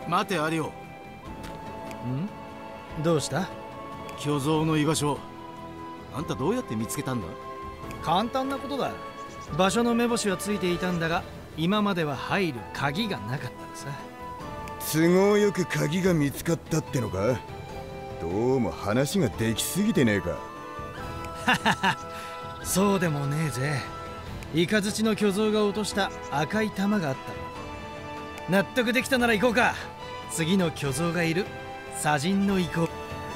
待てアリオ。 どうした？ 巨像の居場所、あんたどうやって見つけたんだ？ 簡単なことだ。場所の目星はついていたんだが、今までは入る鍵がなかったのさ。 都合よく鍵が見つかったってのか？どうも話ができすぎてねえか。 そうでもねえぜ。イカズチの巨像が落とした赤い玉があったろ。納得できたなら行こうか。次の巨像がいる砂人の遺構。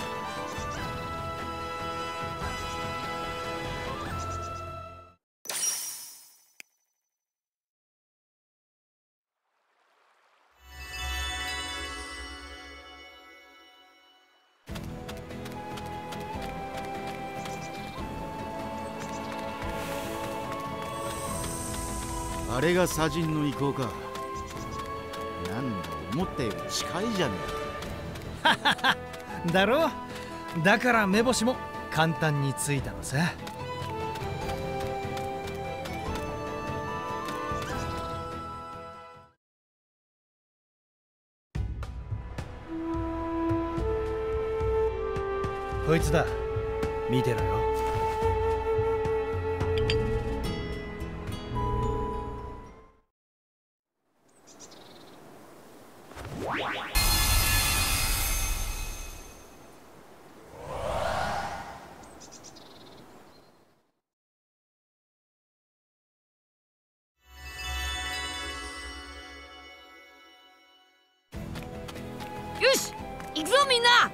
あれが砂人の遺構か。なんだ、思ったより近いじゃねだろ。だから目星も簡単についたのさ。こいつだ、見てろよ。 よし、行くぞみんな。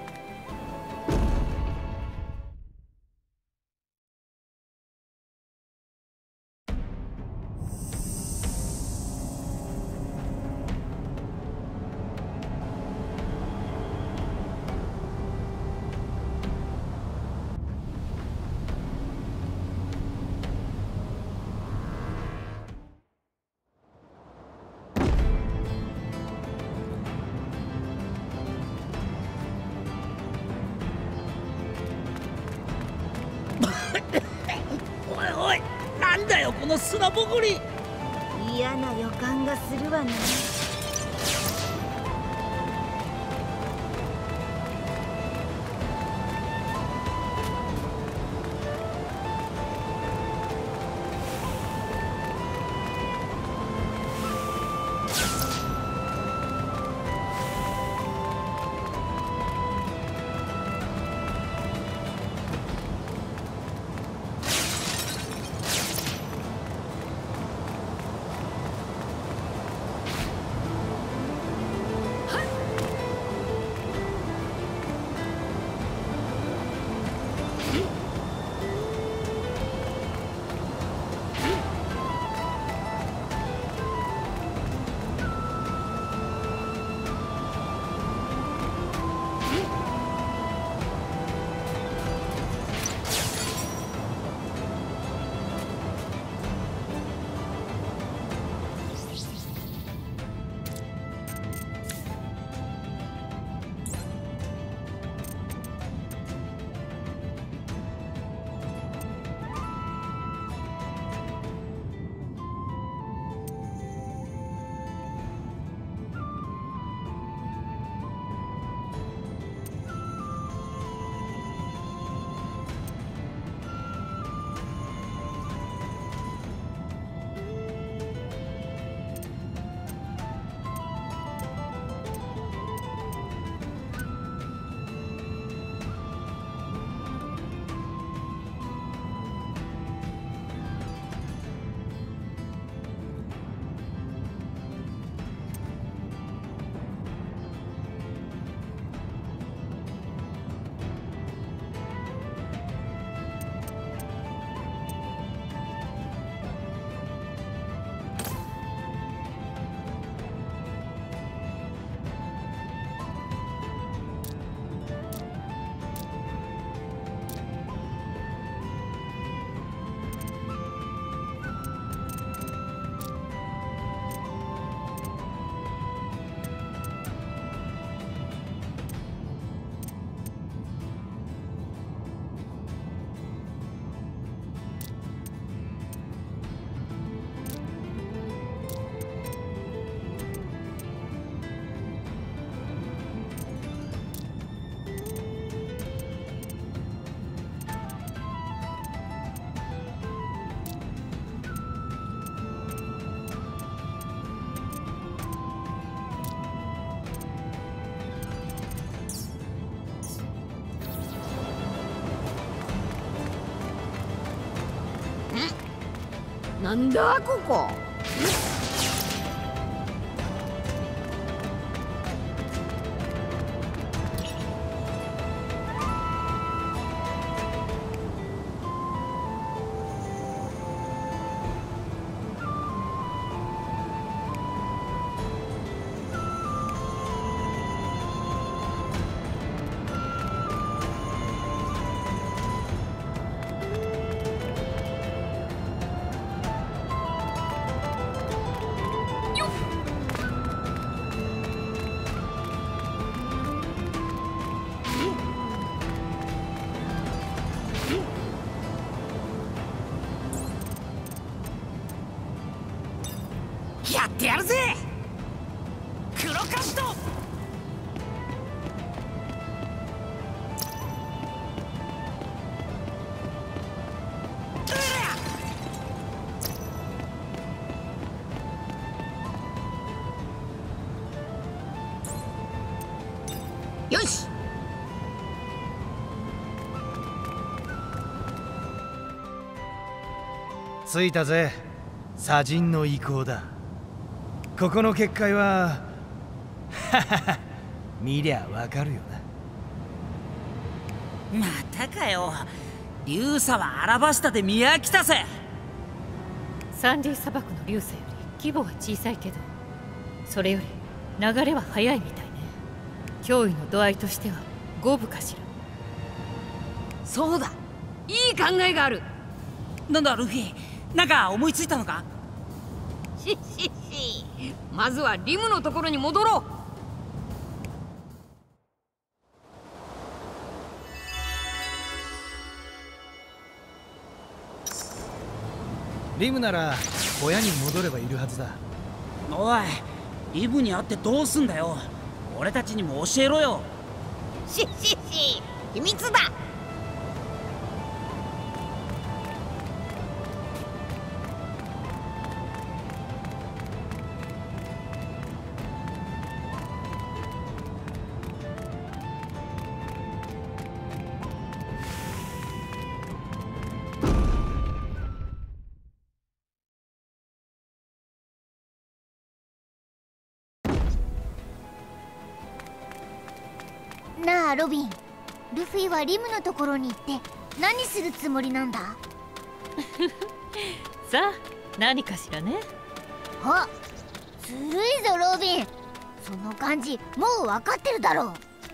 おいおい、なんだよこの砂ぼこり。 嫌な予感がするわね。 なんだここ。 やってやるぜクロカット。 よし。 着いたぜ。砂塵の遺構だ。ここの結界はははは見りゃわかるよな。 またかよ。竜砂はアラバスタで見飽きたぜ。 サンディ砂漠の流砂より規模は小さいけど、それより流れは速いみたいね。脅威の度合いとしては五分かしら。 そうだ、いい考えがある。 なんだルフィ、なんか思いついたのか。 しっしっし、まずはリムのところに戻ろう。 リムなら小屋に戻ればいるはずだ。 おい、リムに会ってどうすんだよ。俺たちにも教えろよ。 しっしっし、秘密だ。 なあロビン、ルフィはリムのところに行って何するつもりなんだ？ さあ何かしらね。 あ、ずるいぞロビン。その感じもう分かってるだろう。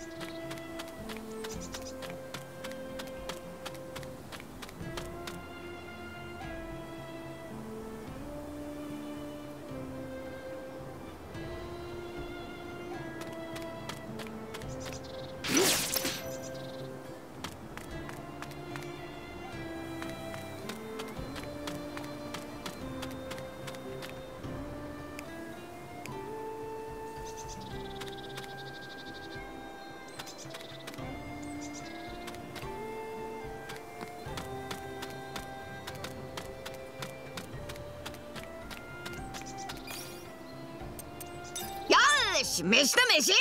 よし、飯だ飯。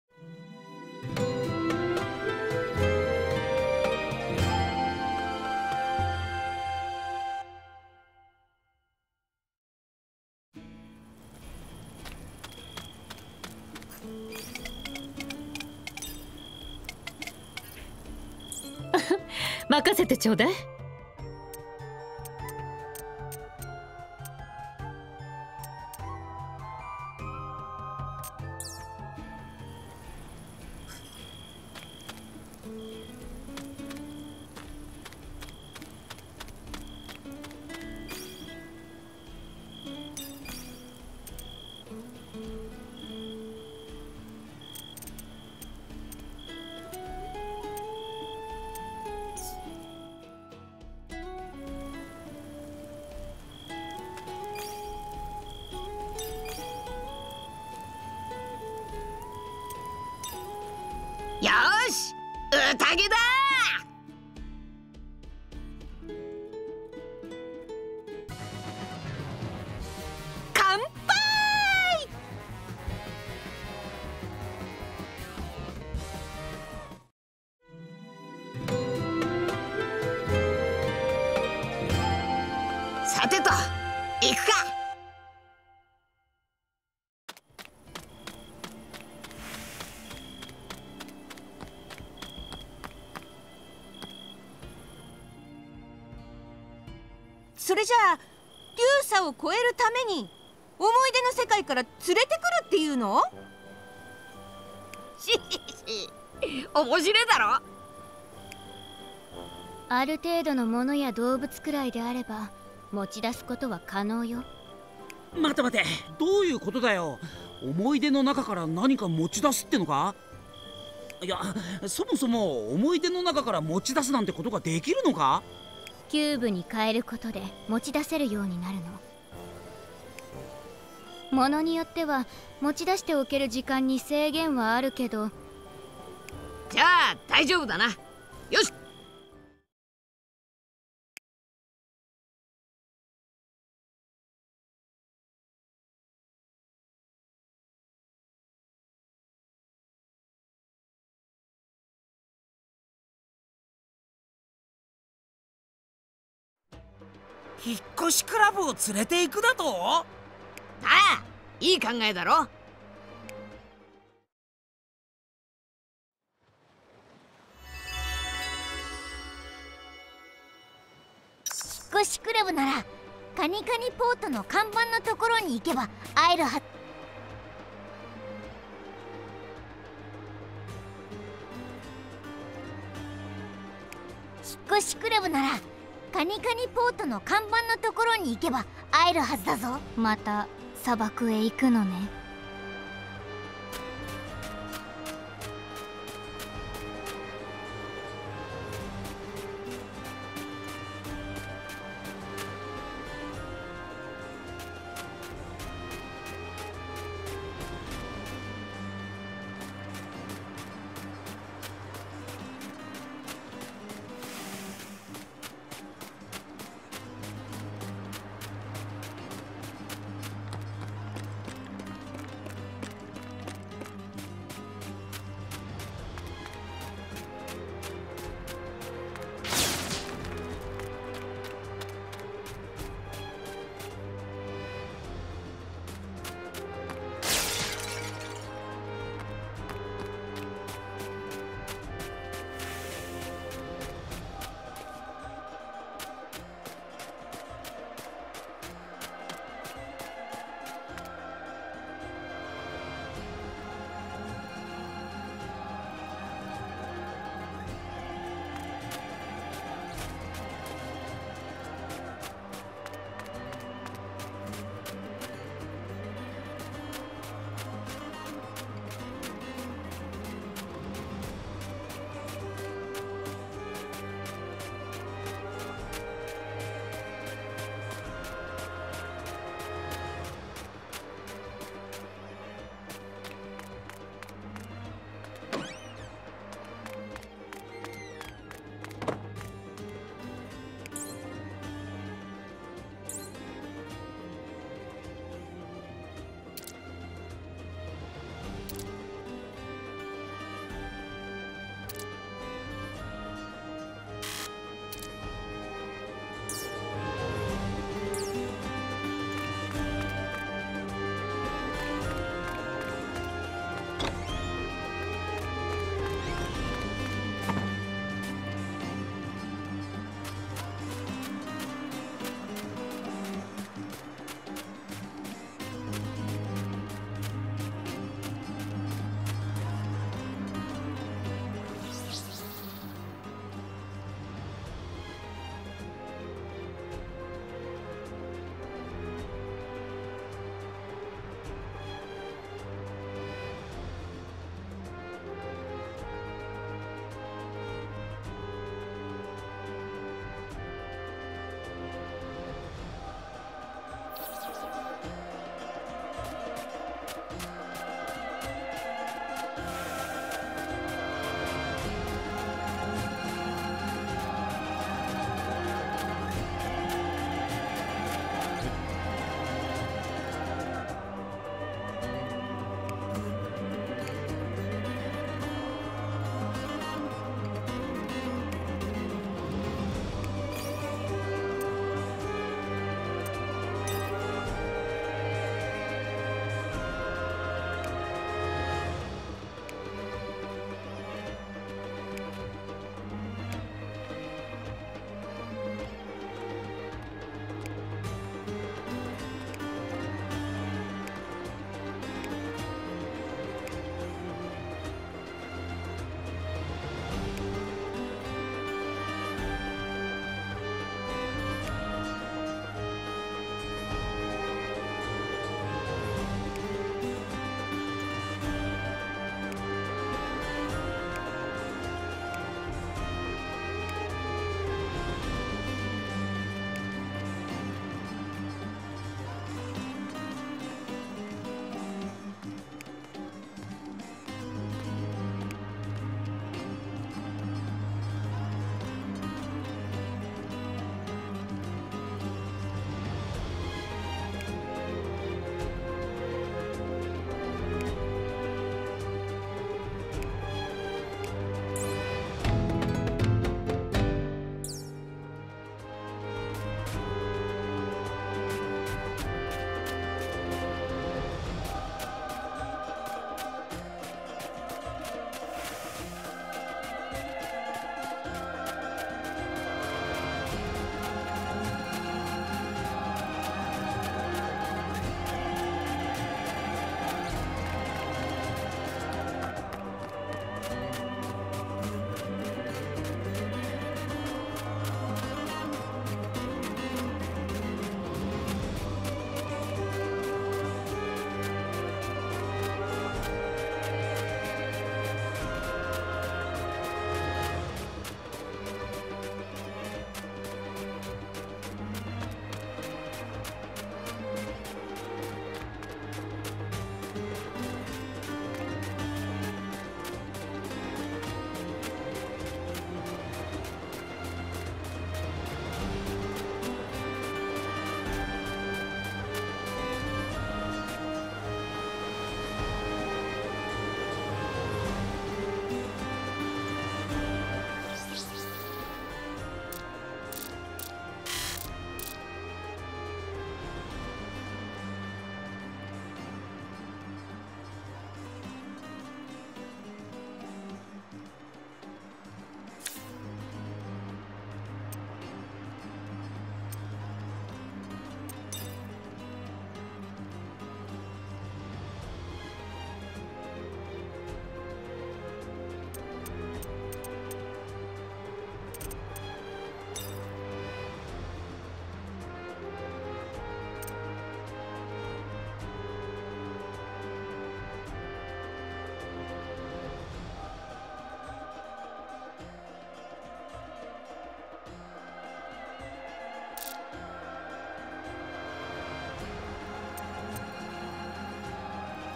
任せてちょうだい。 よし、宴だ。乾杯。さてと、 それじゃあ流砂を越えるために思い出の世界から連れてくるっていうの？ 面白いだろ。 ある程度のものや動物くらいであれば持ち出すことは可能よ。 待て待て、どういうことだよ。思い出の中から何か持ち出すってのか？いや、そもそも思い出の中から持ち出すなんてことができるのか？ キューブに変えることで持ち出せるようになるの。ものによっては持ち出しておける時間に制限はあるけど。 じゃあ大丈夫だな。よし。 引っ越しクラブを連れて行くだと？ ああ、いい考えだろ。 引っ越しクラブならカニカニポートの看板のところに行けば会えるはず。引っ越しクラブならカニカニポートの看板のところに行けば会えるはずだぞ。また砂漠へ行くのね。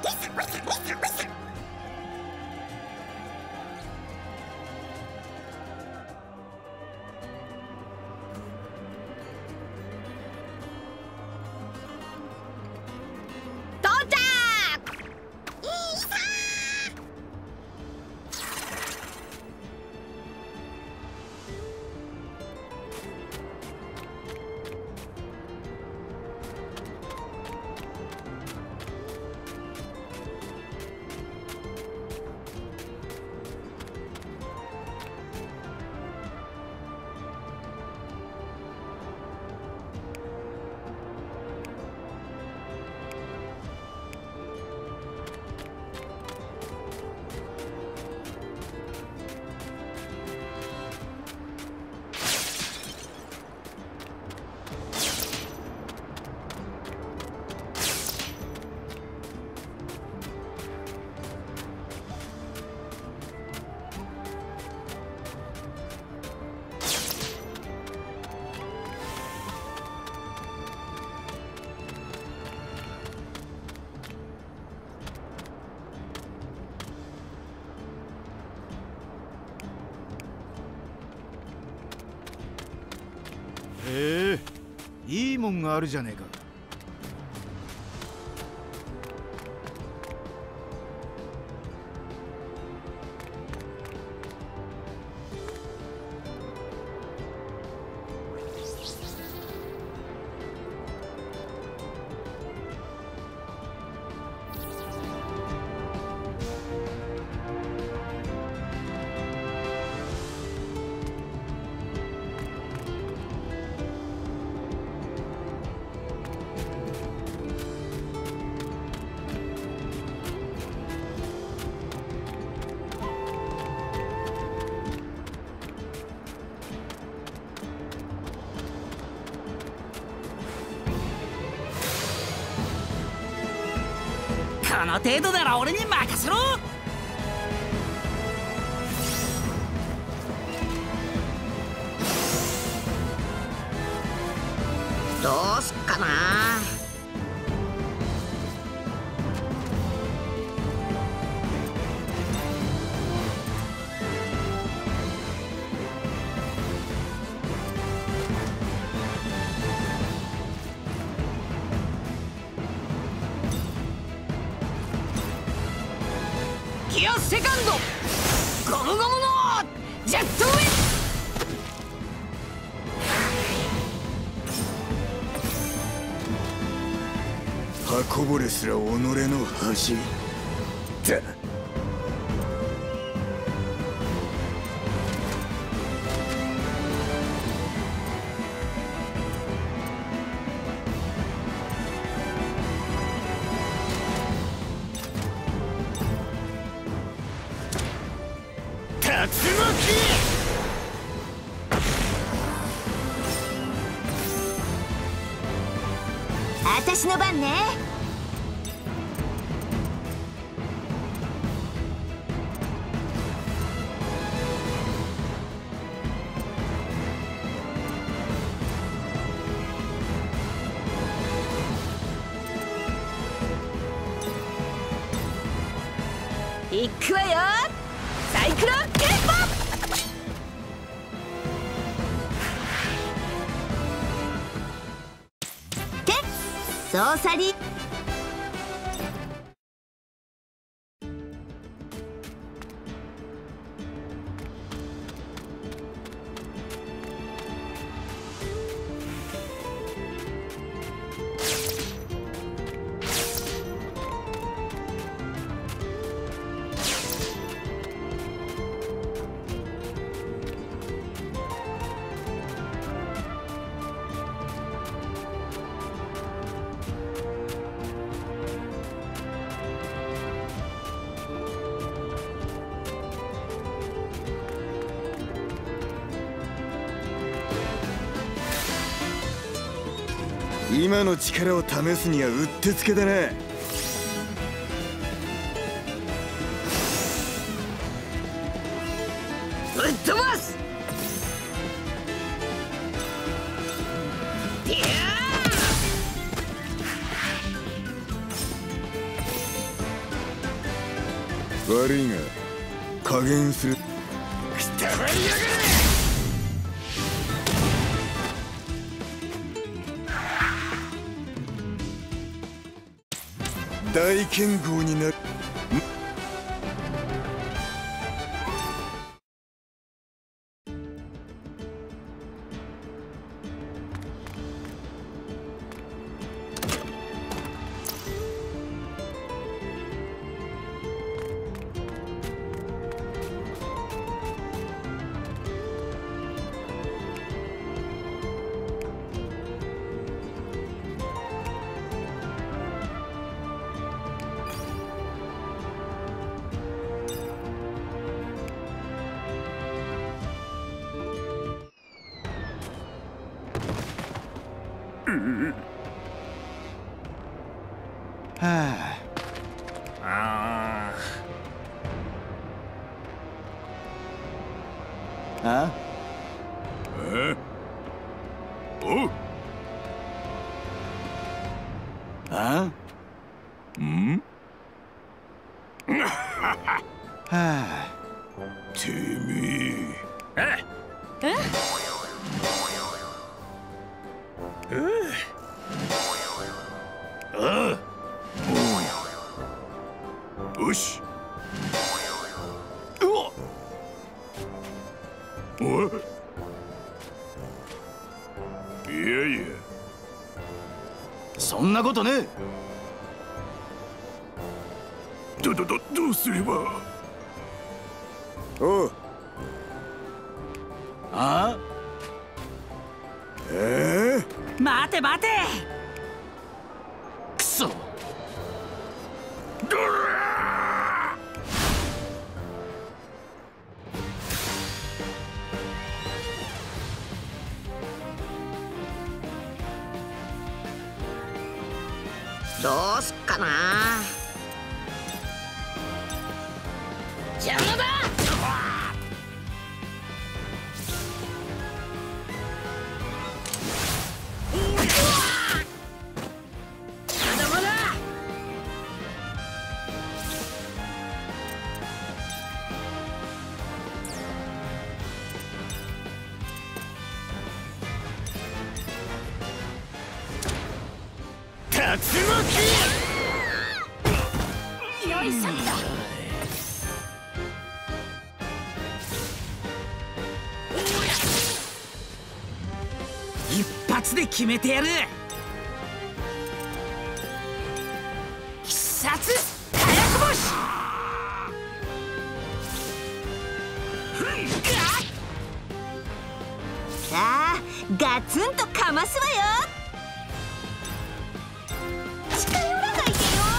へえ、いいもんがあるじゃねえか。 この程度なら俺に任せろ。どうすっかな。ギアセカンド、ゴムゴムのジェットウィン。 刃こぼれすら己の恥だ。 私の番ね。 行くわよ、サイクロンケンポ。 操作に今の力を試すにはうってつけだな。 ぶっ飛ばす。 悪いが加減する。 くたばりやがれ。 大剣豪になる。 よし。いやいや、 そんなことねえ。 どうすれば。 おう。 ああ？待て待て。 くそ。 どうすっかな。邪魔だ。 よいしょっと。 一発で決めてやる。必殺火薬星。 さあガツンとかますわよ。近寄らないでよ。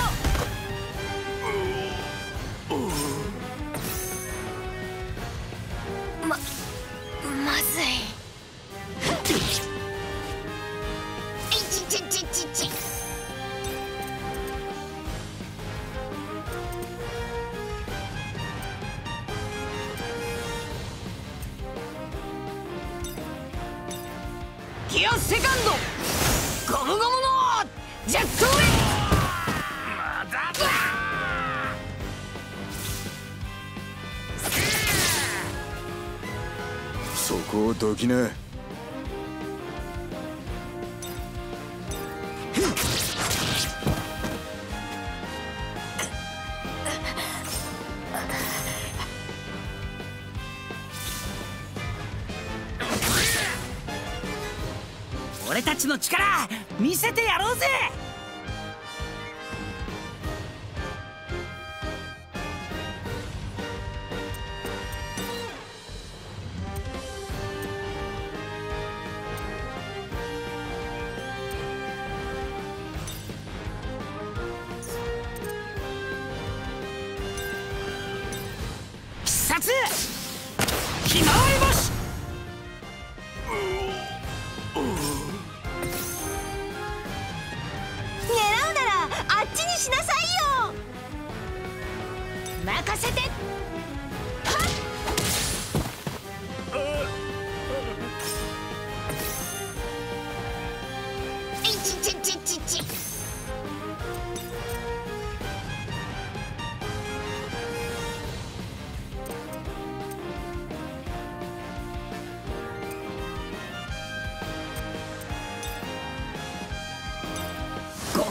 まずい。 ギアセカンドゴムゴムのジェットウィング。 そこをどきな。 俺たちの力見せてやろうぜ。必殺ひまわり星。 狙うならあっちにしなさいよ。 任せて。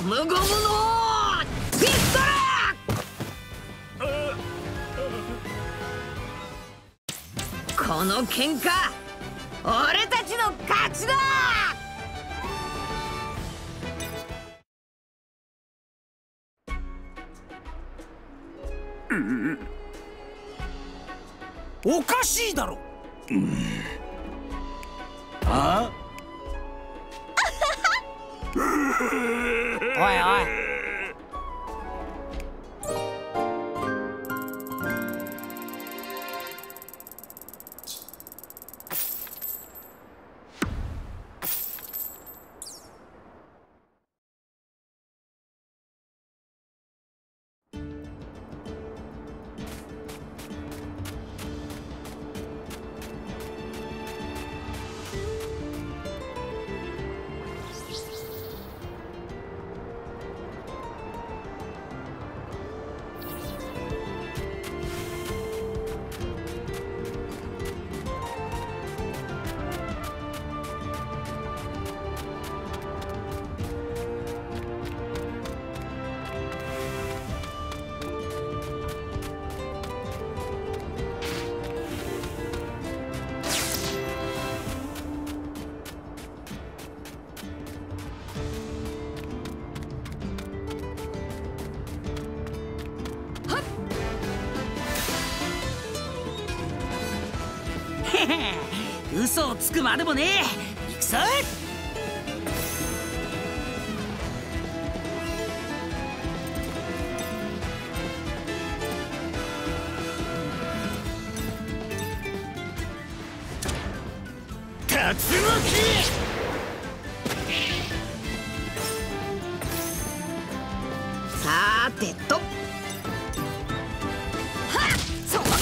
ムゴムのピストル。この喧嘩俺たちの勝ちだ。 おかしいだろ。 あおいおい、嘘をつくまでもねえ。行くぞ。 竜巻。 さてと、はっ、そこだ。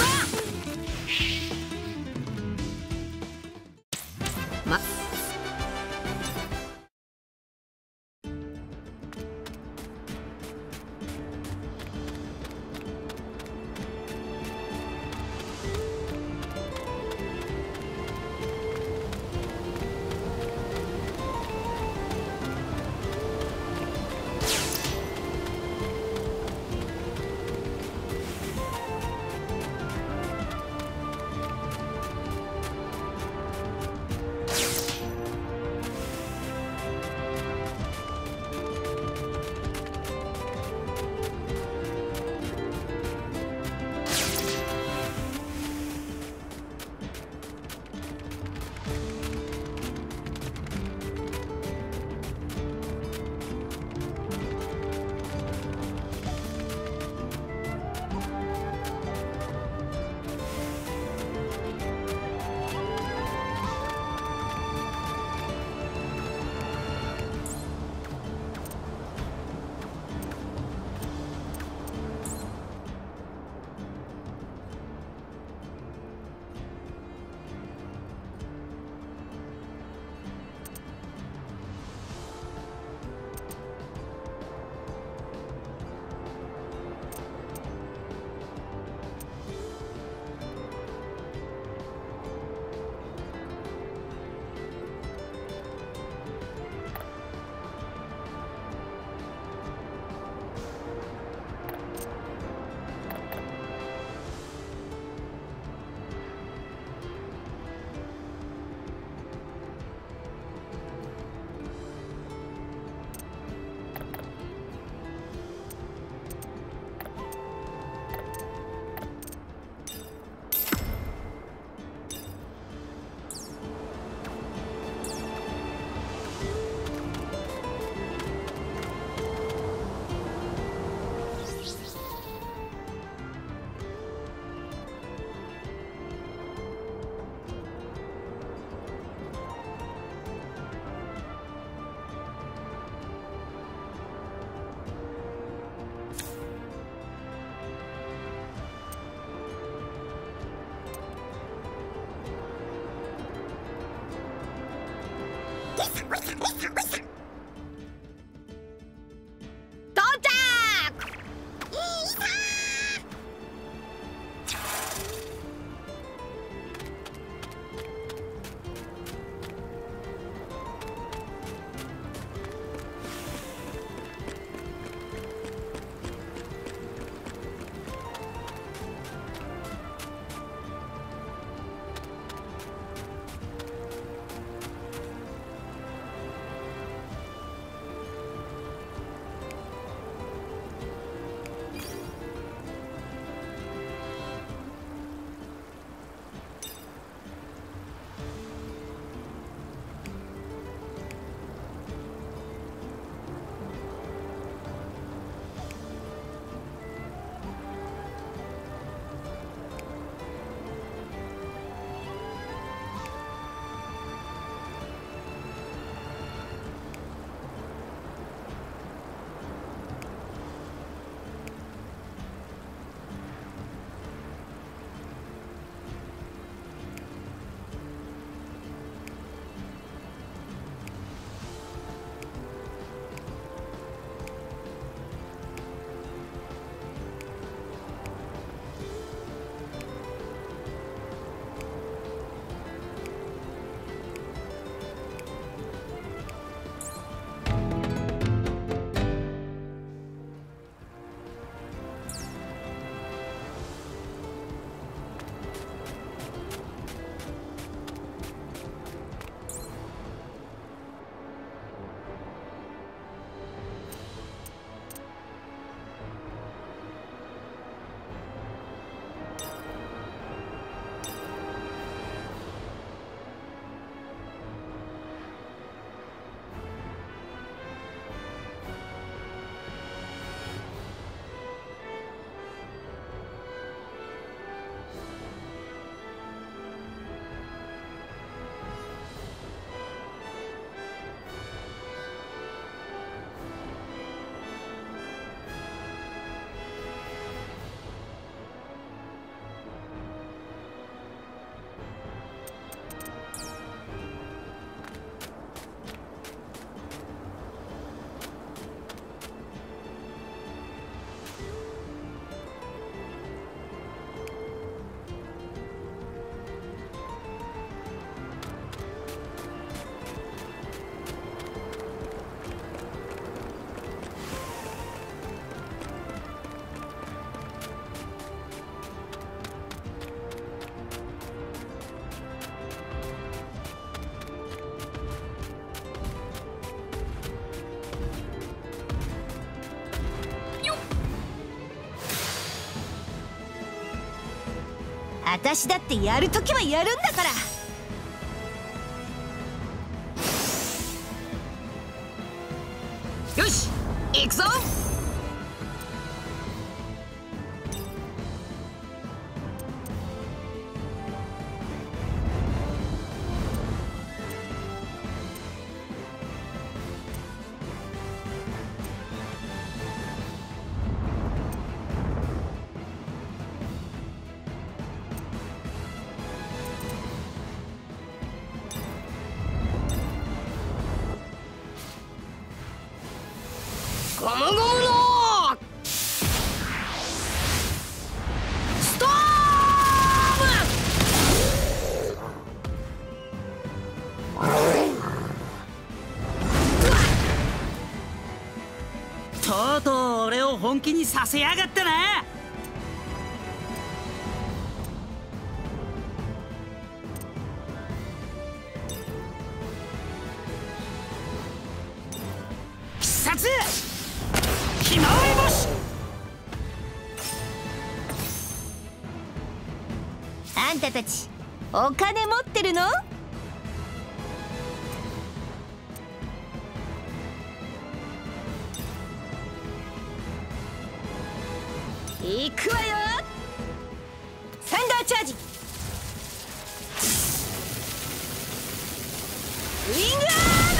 私だってやるときはやるんだから。 よし行くぞ。ゴムゴムのストーとうとう俺を本気にさせやがったな。必殺ひまわり星。 あんたたちお金持ってるの？行くわよ。サンダーチャージ。ウィングア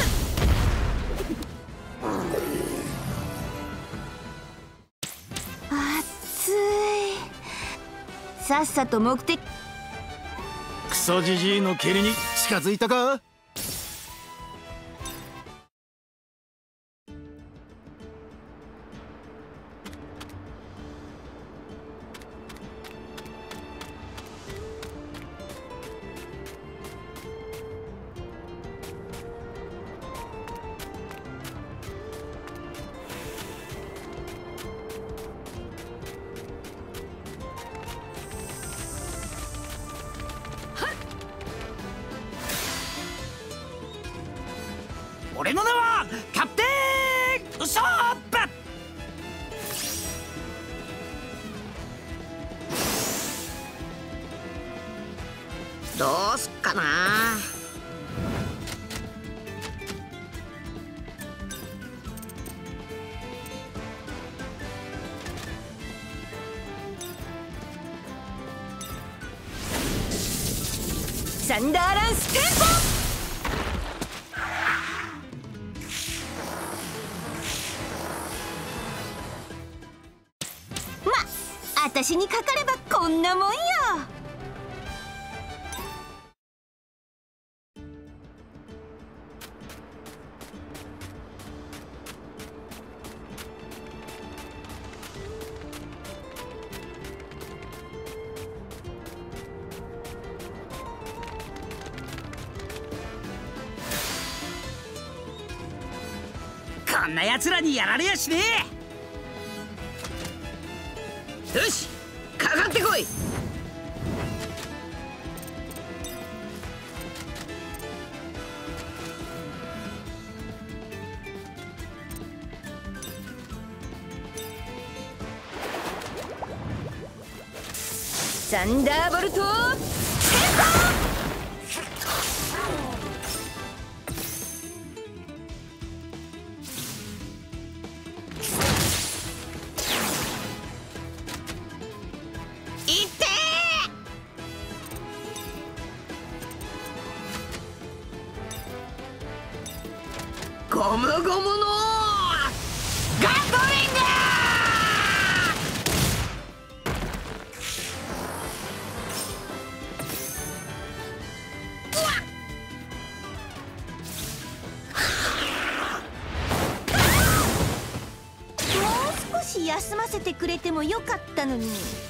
ーム。熱い。さっさと目的。 クソジジイの蹴りに近づいたか。 俺の名はキャプテンウソップ。 どうすっかな。 サンダーランステンポ。私にかかればこんなもんよ。 こんな奴らにやられやしねえ。よしかかってこい。 サンダーボルトテンポ。 ゴムゴムのガトリング。 もう少し休ませてくれてもよかったのに。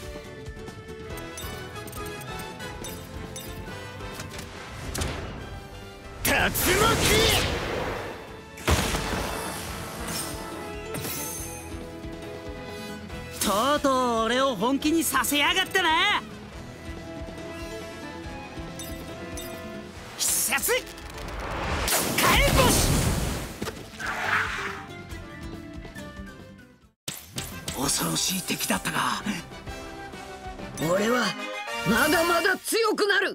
竜巻。 とうとう俺を本気にさせやがったな。必殺火炎星。恐ろしい敵だったが俺はまだまだ強くなる。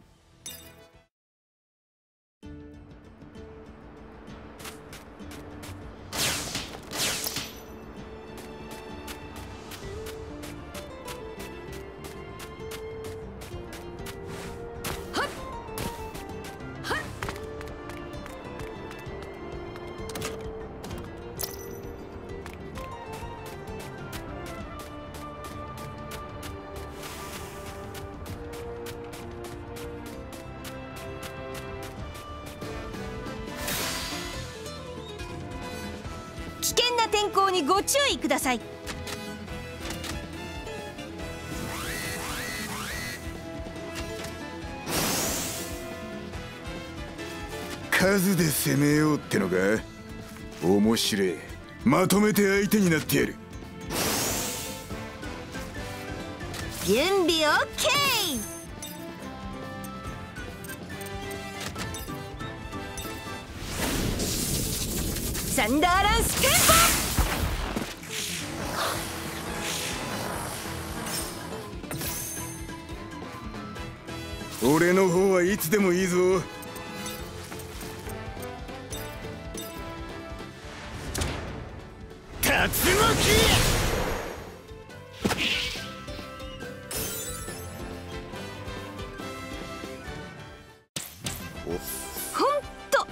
危険な天候にご注意ください。 数で攻めようってのか。面白い。まとめて相手になってやる。 準備 OK。 サンダーランステンポ。俺の方はいつでもいいぞ。 竜巻。 ほんと。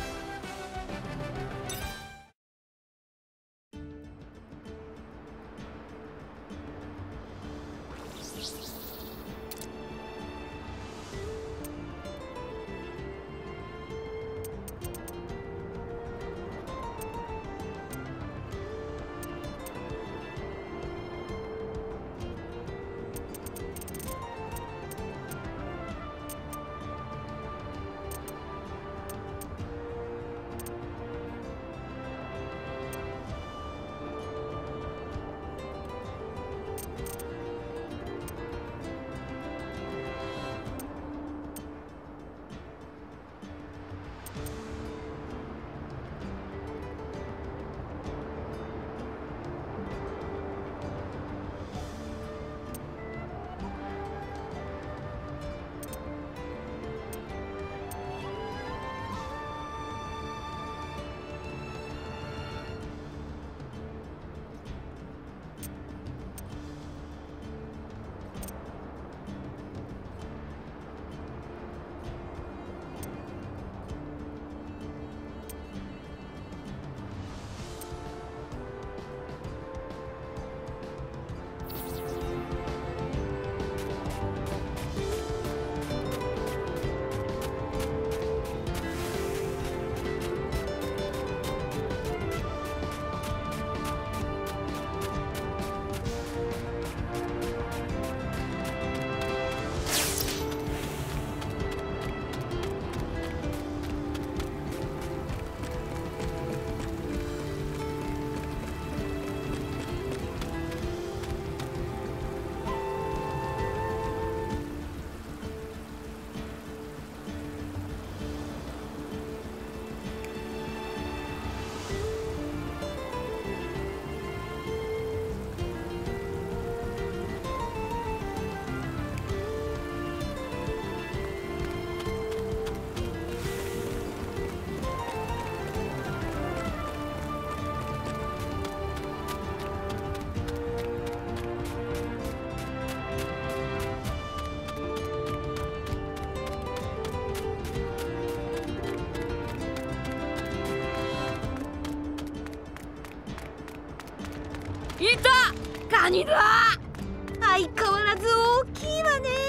いた！カニだ！ 相変わらず大きいわね。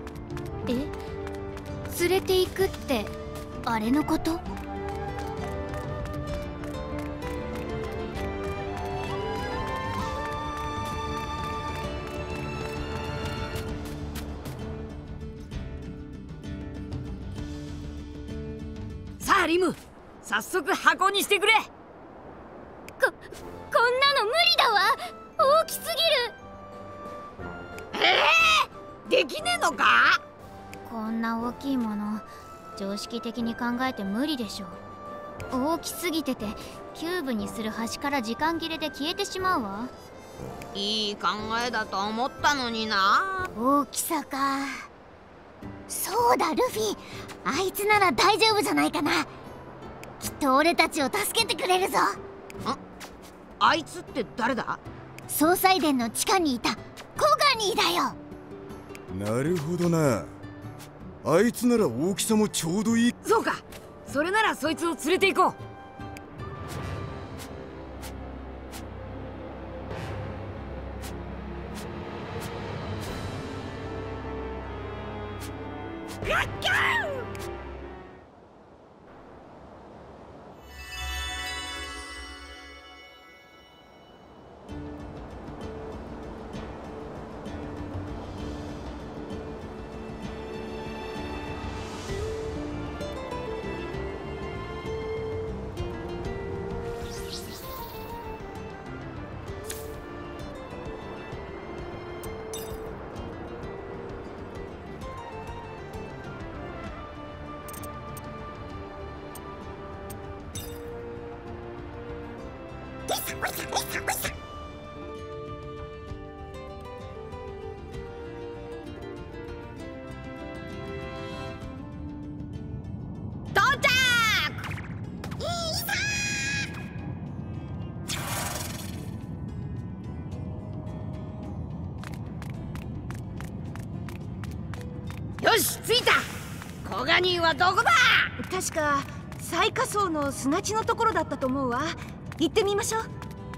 連れて行くってあれのこと？ さあリム、早速箱にしてくれ。 こんなの無理だわ。大きすぎる。 できねえのか？ こんな大きいもの常識的に考えて無理でしょ。大きすぎててキューブにする端から時間切れで消えてしまうわ。 いい考えだと思ったのにな。 大きさか。そうだルフィ、あいつなら大丈夫じゃないかな。きっと俺たちを助けてくれるぞ。 あいつって誰だ？ 総裁殿の地下にいたコガニーだよ。 なるほどな。あいつなら大きさもちょうどいい。 そうか、それならそいつを連れて行こう。よし、着いた。コガニーはどこだ？ 確か最下層の砂地のところだったと思うわ。行ってみましょう。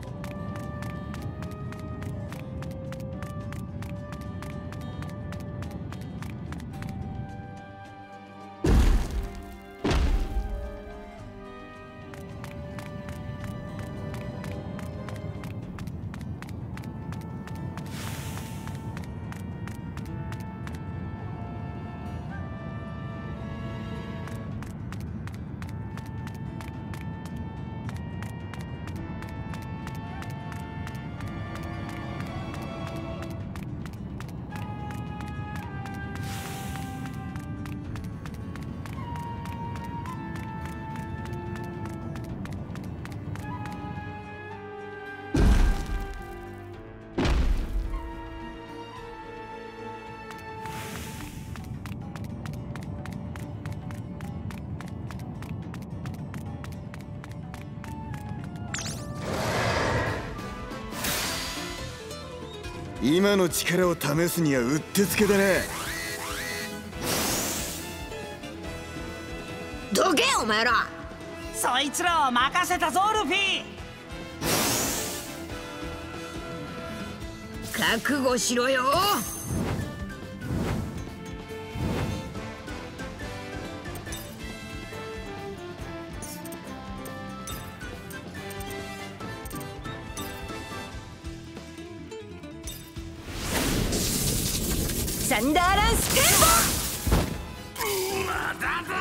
今の力を試すにはうってつけだね。 どけお前ら。 そいつらを任せたぞルフィ。 覚悟しろよ。 サンダーランステンボ。 まだだ。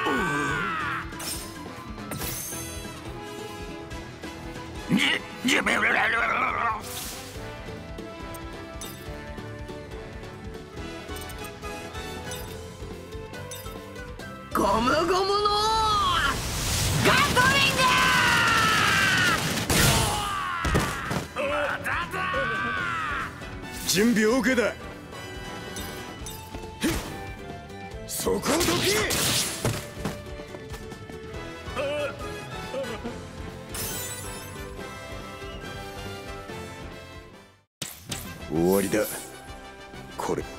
ゴムゴムのガトリング。 まだだ。 準備 OK だ。そこをどけ。終わりだ。これ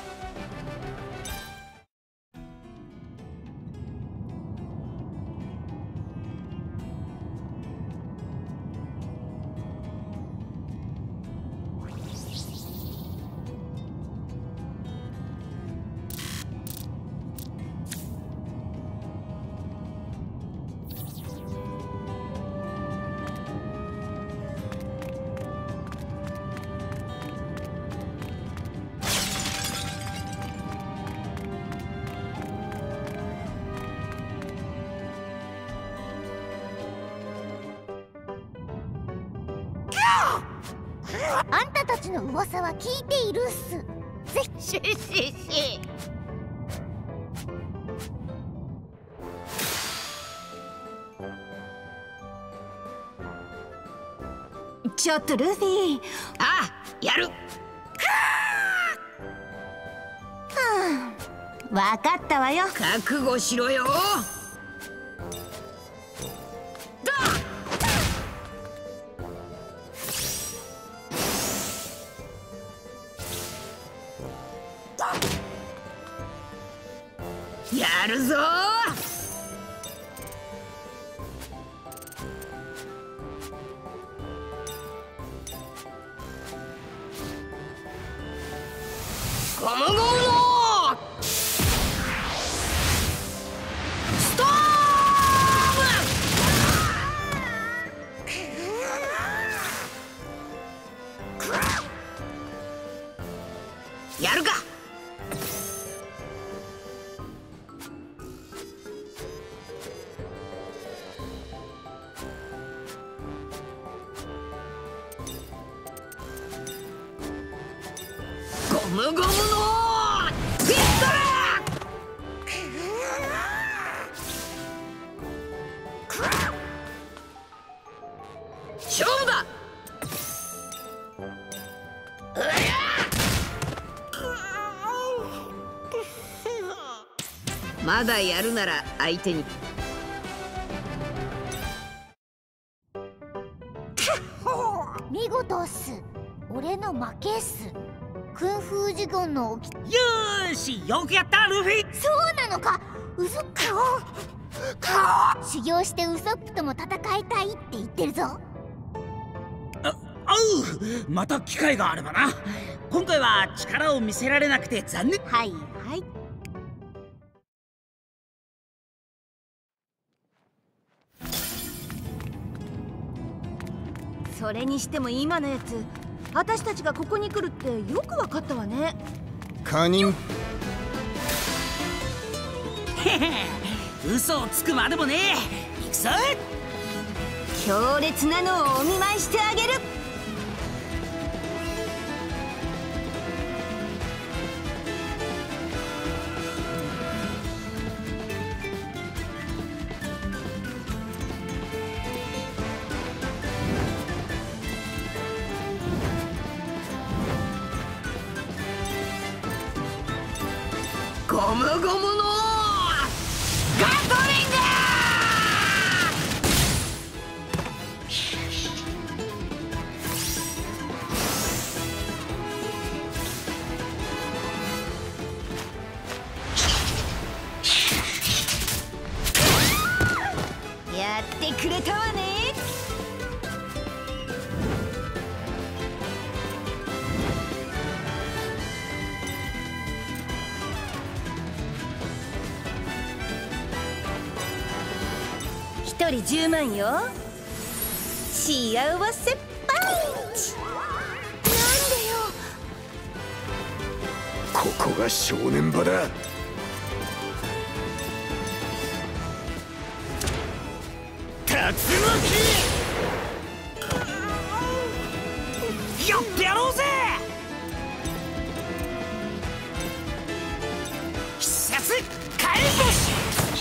あんたたちの噂は聞いているっす。ぜしちょっとルフィ。 あ、 やる。 わかったわよ。 覚悟しろよ。やるぞ。ゴムゴムのストーム。やるか。ゴムゴムのピストル。勝負だ。まだやるなら相手に。 見事っす。俺の負けっす。クンフージュゴンのよーし、よくやったルフィ。 そうなのか。ウソップ修行してウソップとも戦いたいって言ってるぞ。 また機会があればな。今回は力を見せられなくて残念。 はいはい。それにしても今のやつ、私たちがここに来るってよくわかったわね。 カニン。 へへ、嘘をつくまでもねえ。行くぞ。 強烈なのをお見舞いしてあげる。 ゴムゴムのガトリング。 やってくれたわね。一人10万よ。幸せパンチ。なんでよ。 ここが正念場だ。 竜巻。 やってやろうぜ。必殺火炎星。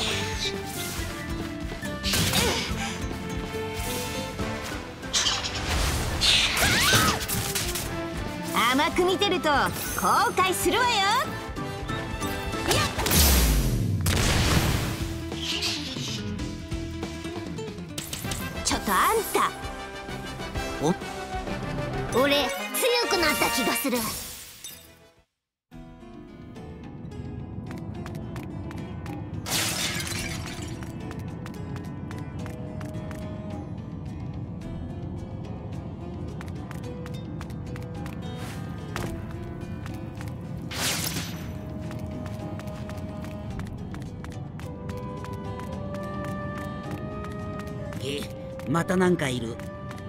甘く見てると後悔するわよ。ちょっとあんた。 俺強くなった気がする。 またなんかいる。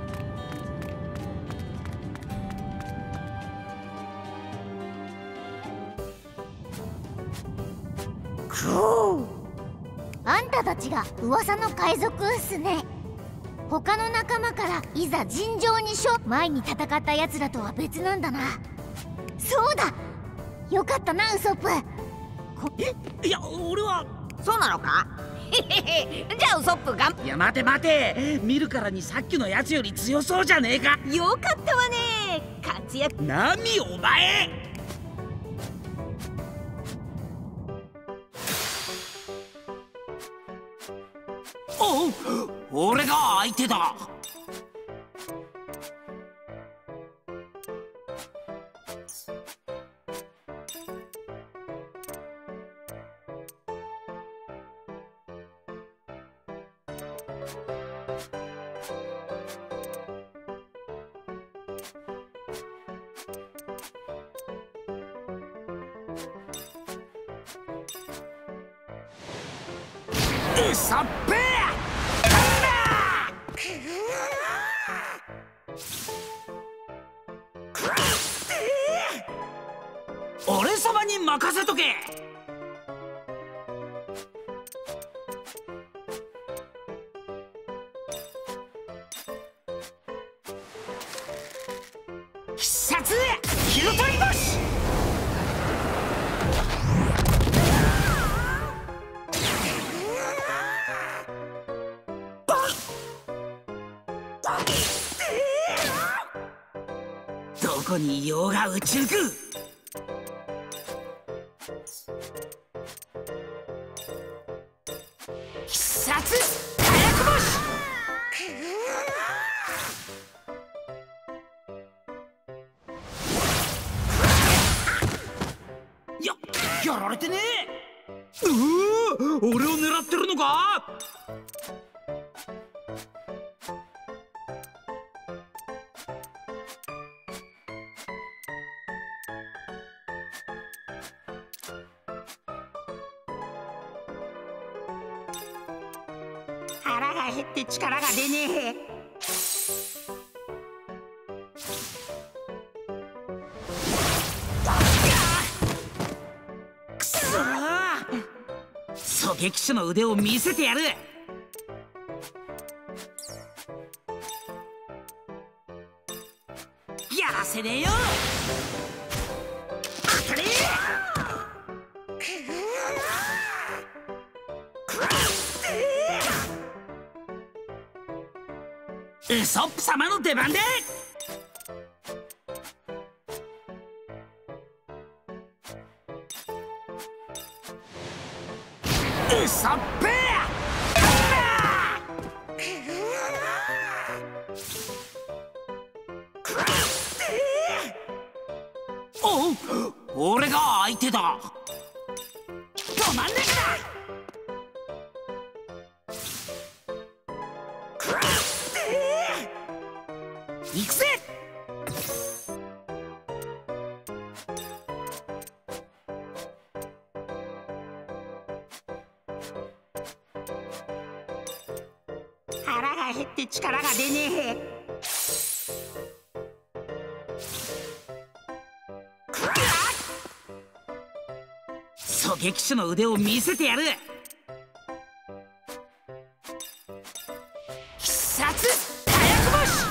あんたたちが噂の海賊っすね。他の仲間からいざ尋常に前に戦ったやつらとは別なんだな。そうだ、よかったなウソップ。 いや俺は。 そうなのか。じゃあウソップがん。 いや待て待て、見るからにさっきのやつより強そうじゃねえか。 よかったわね。 活躍。 ナミお前、おう、俺が相手だ。うさっぺー、俺様に任せとけ。必殺気を取り星。どこにいようが打ち抜く。必殺火薬星。やられてねえ。俺を狙ってるのか。腹が減って力が出ねえ。くそー、狙撃手の腕を見せてやる。やらせねえよ。当たれ。ウソップ様の出番で。ウソップおう、俺が相手だ。止まんねえから。行くぜ。腹が減って力が出ねえ。狙撃手の腕を見せてやる。必殺火薬星。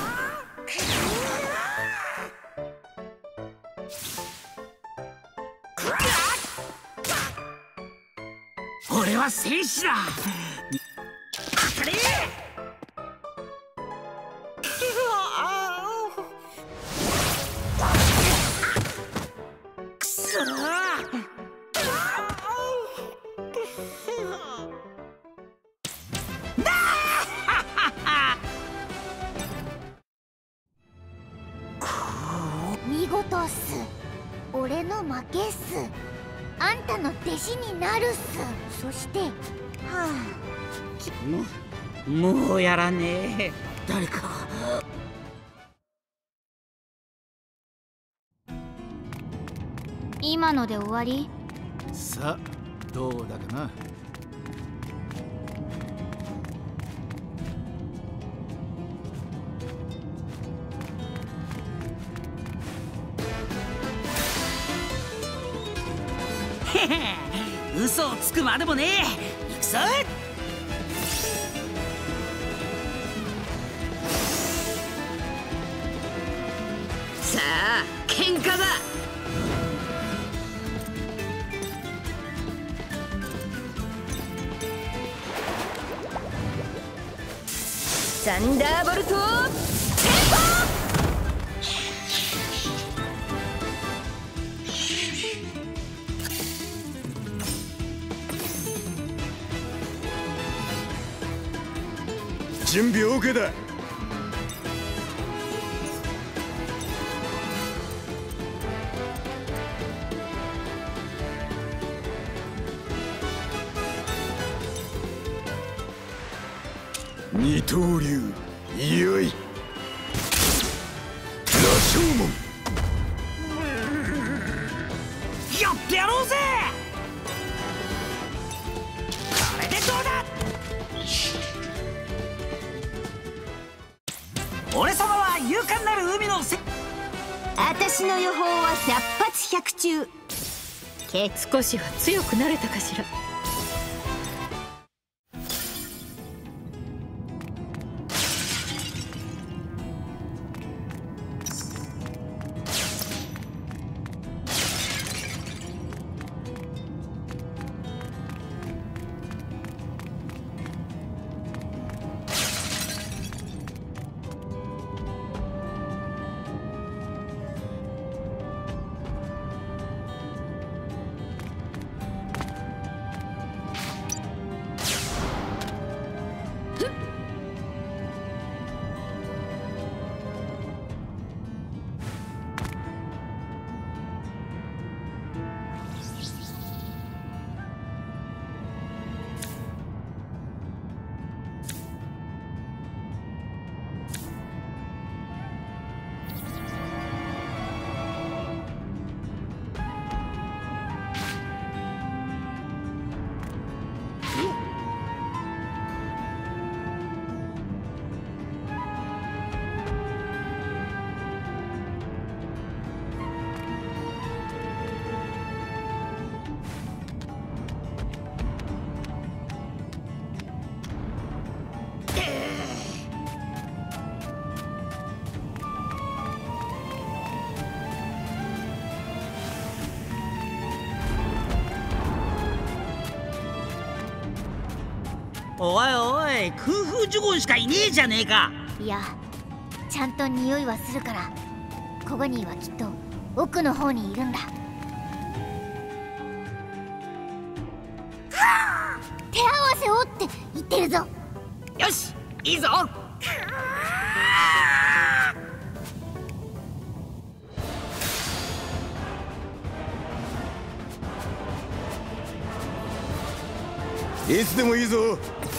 俺は戦士だ。当たれ。くそー。 見事っす。俺の負けっす。あんたの弟子になるっす。そしてもうやらねえ。誰か。 今ので終わり？ さあどうだかな。 嘘をつくまでもねえ。行くぞ。 さあ喧嘩だ。サンダーボルトテンポ。 準備 OK だ。二刀流いよい羅生門やってやろうぜ。これでどうだ。俺様は勇敢なる海の私の予報は100発100中。 少しは強くなれたかしら。 おいおい、空風呪言しかいねえじゃねえか。 いや、ちゃんと匂いはするから。コガニーはきっと奥の方にいるんだ。手合わせをって言ってるぞ。 よし、いいぞ。 いつでもいいぞ。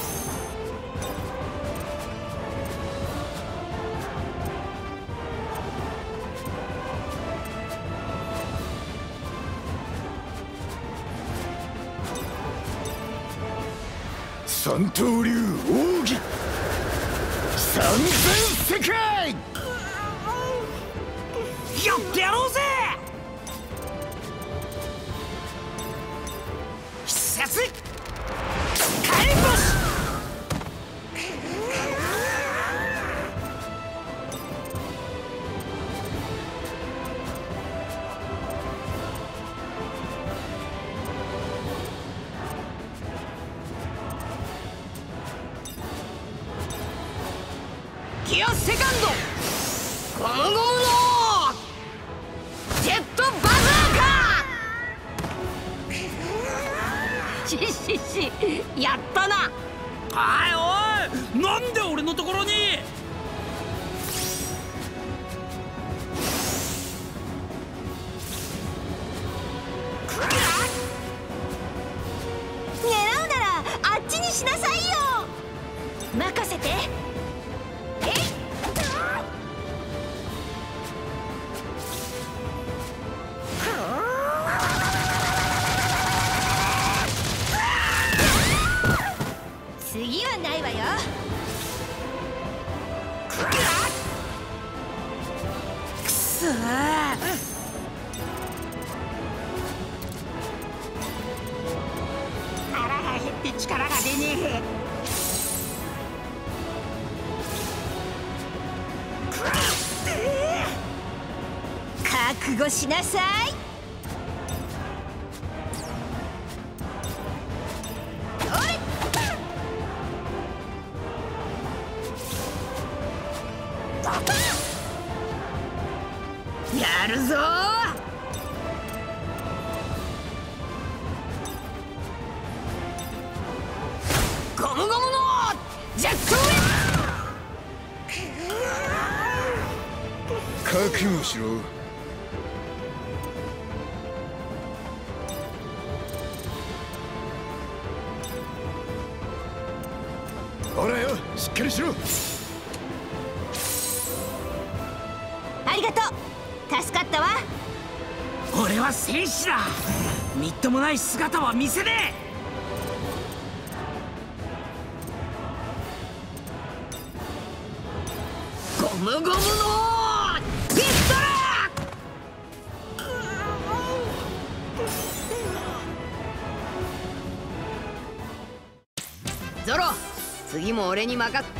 三刀流奥義三千世界。 やってやろうぜ。必殺火炎星。 ギアセカンドゴムゴムのジェットバズーカしやったな。 おいおい、なんで俺のところに。 狙うならあっちにしなさいよ。任せて。次はないわよ。 くそー。腹が減って力が出ねえ。 覚悟しなさい。 やるぞゴムゴムのジェットウェイ。 覚悟しろ。ほらよ、しっかりしろ。 ありがとう、助かったわ。 俺は戦士だ。みっともない姿は見せねゴムゴムのピストル。ゾロ、次も俺に任せ。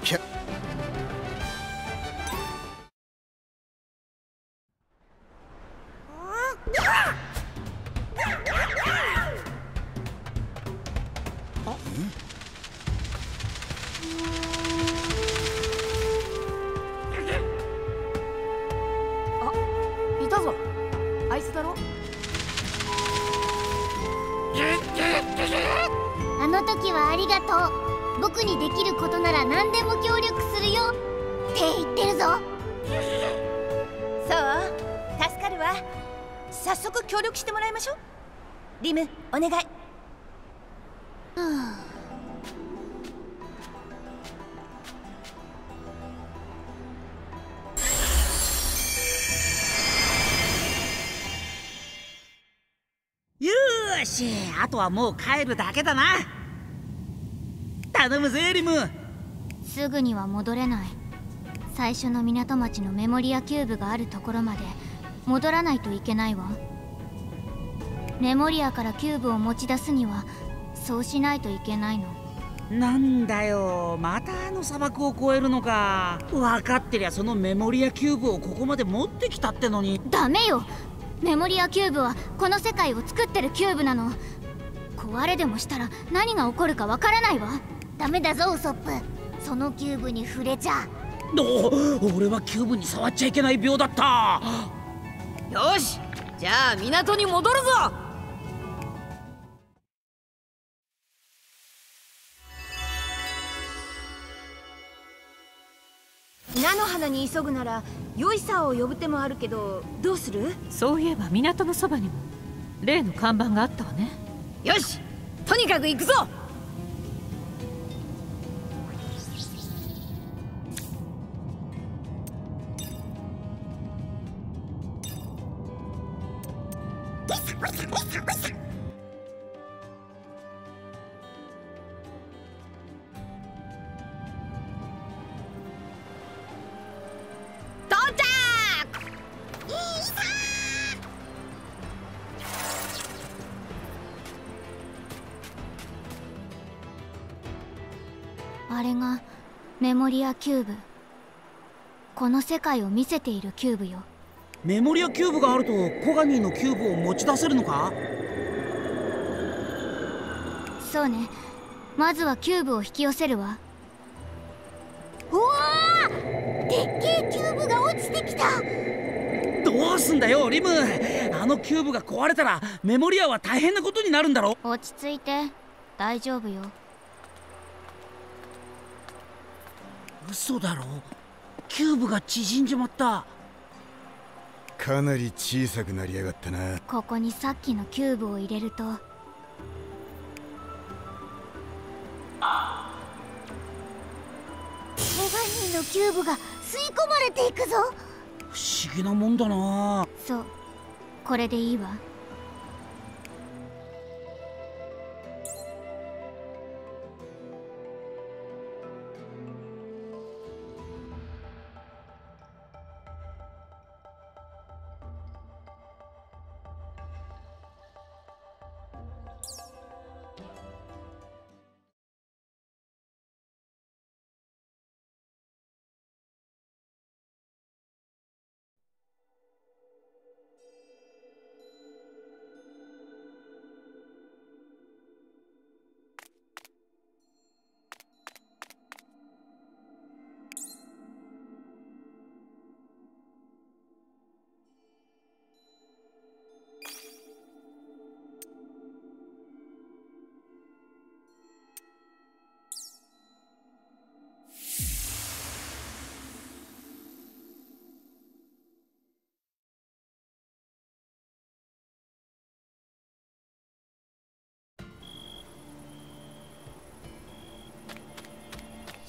いたぞ、あいつだろ。 あの時はありがとう。僕にできることなら何でも協力するよって言ってるぞ。 そう、助かるわ。早速協力してもらいましょう。リム、お願い。 え。よーし、あとはもう帰るだけだな。頼むぜリム。 すぐには戻れない。最初の港町のメモリアキューブがあるところまで戻らないといけないわ。メモリアからキューブを持ち出すにはそうしないといけないの。 なんだよ、またあの砂漠を越えるのか。分かってりゃそのメモリアキューブをここまで持ってきたってのに。 ダメよ、メモリアキューブはこの世界を作ってるキューブなの。壊れでもしたら何が起こるかわからないわ。ダメだぞウソップ、そのキューブに触れちゃ。 俺はキューブに触っちゃいけない病だった。 よし、じゃあ港に戻るぞ。 菜の花に急ぐなら良いさを呼ぶ手もあるけど、どうする？ そういえば港のそばにも例の看板があったわね。 よし、とにかく行くぞ。 あれがメモリアキューブ。この世界を見せているキューブよ。 メモリアキューブがあるとコガニーのキューブを持ち出せるのか？ そうね、まずはキューブを引き寄せるわ。うわー、でっけえキューブが落ちてきた。 どうすんだよリム。あのキューブが壊れたらメモリアは大変なことになるんだろ。 落ち着いて、大丈夫よ。 嘘だろ、キューブが縮んじまった。 かなり小さくなりやがったな。 ここにさっきのキューブを入れると、コガニーのキューブが吸い込まれていくぞ。 不思議なもんだな。 そう、これでいいわ。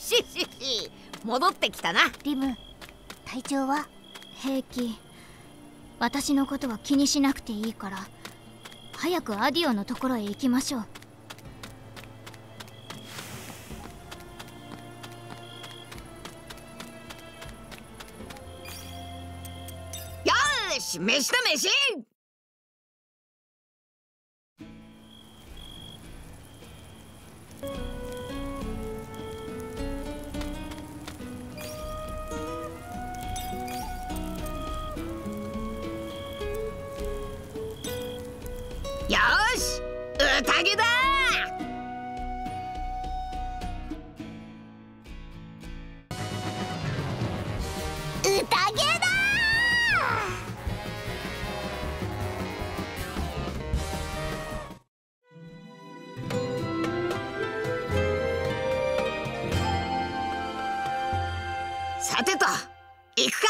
し戻ってきたな。 リム、体調は？ 平気。私のことは気にしなくていいから早くアディオのところへ行きましょう。 よーし、飯だ飯。よーし、宴だ。 宴だ。 さてと行くか。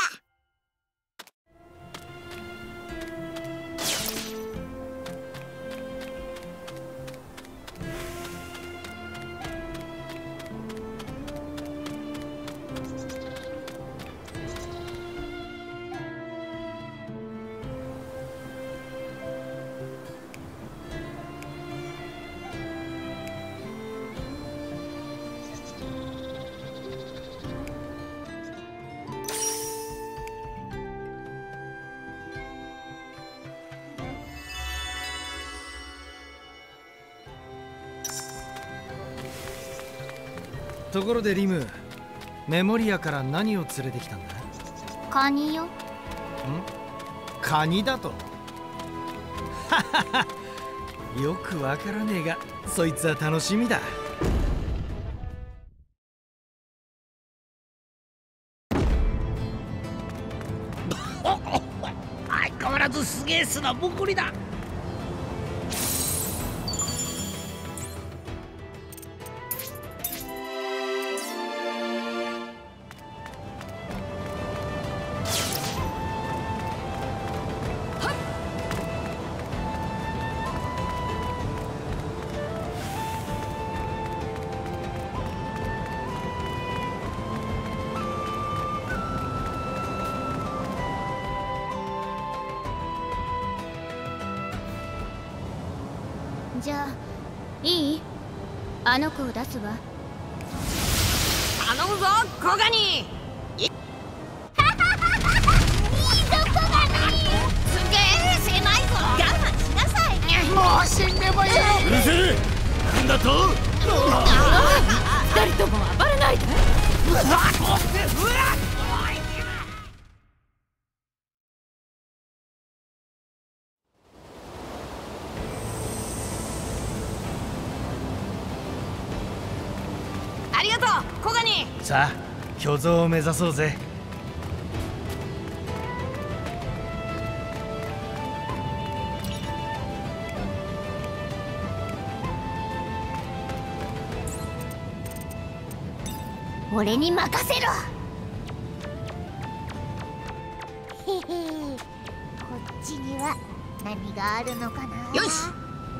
ところでリム、メモリアから何を連れてきたんだ？ カニよ。 カニだと？ははは、よくわからねえがそいつは楽しみだ。 相変わらずすげえ砂ぼこりだ。 じゃあいい？あの子を出すわ。 頼むぞコガニ。 いいぞコガニ。 すげえ狭いぞ。我慢しなさい。 もう死んでもいい。 うるせえ。なんだと？ 二人とも暴れないで。 ありがとうコガニ。 さあ、巨像を目指そうぜ。 俺に任せろ。へへ、こっちには何があるのかな。 よし。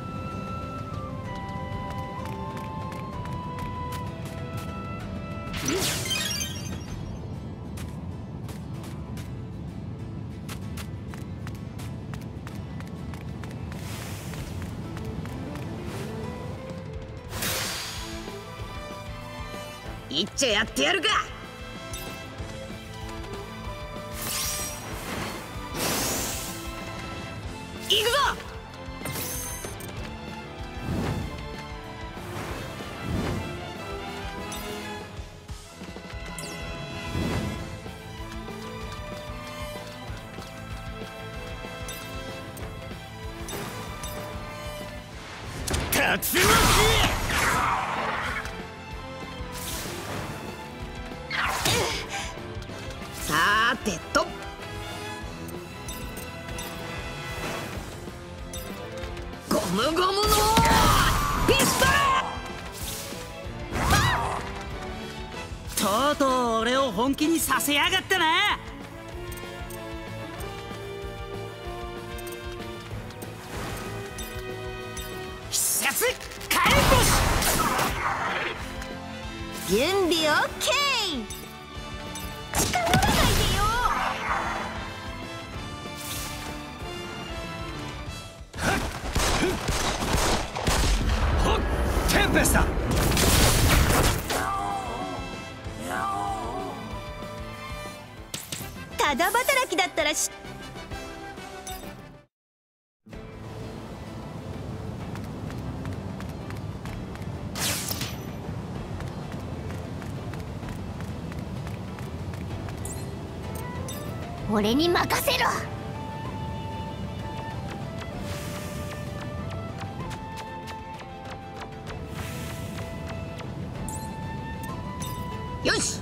いっちゃやってやるか。行くぞ。 竜巻！ さてと、ゴムゴムのピストル。 とうとう俺を本気にさせやがったな。必殺火炎星。 準備 OK。 近寄らないでよ。 テンペスタ。 ただ働きだったら俺に任せろ。 よし。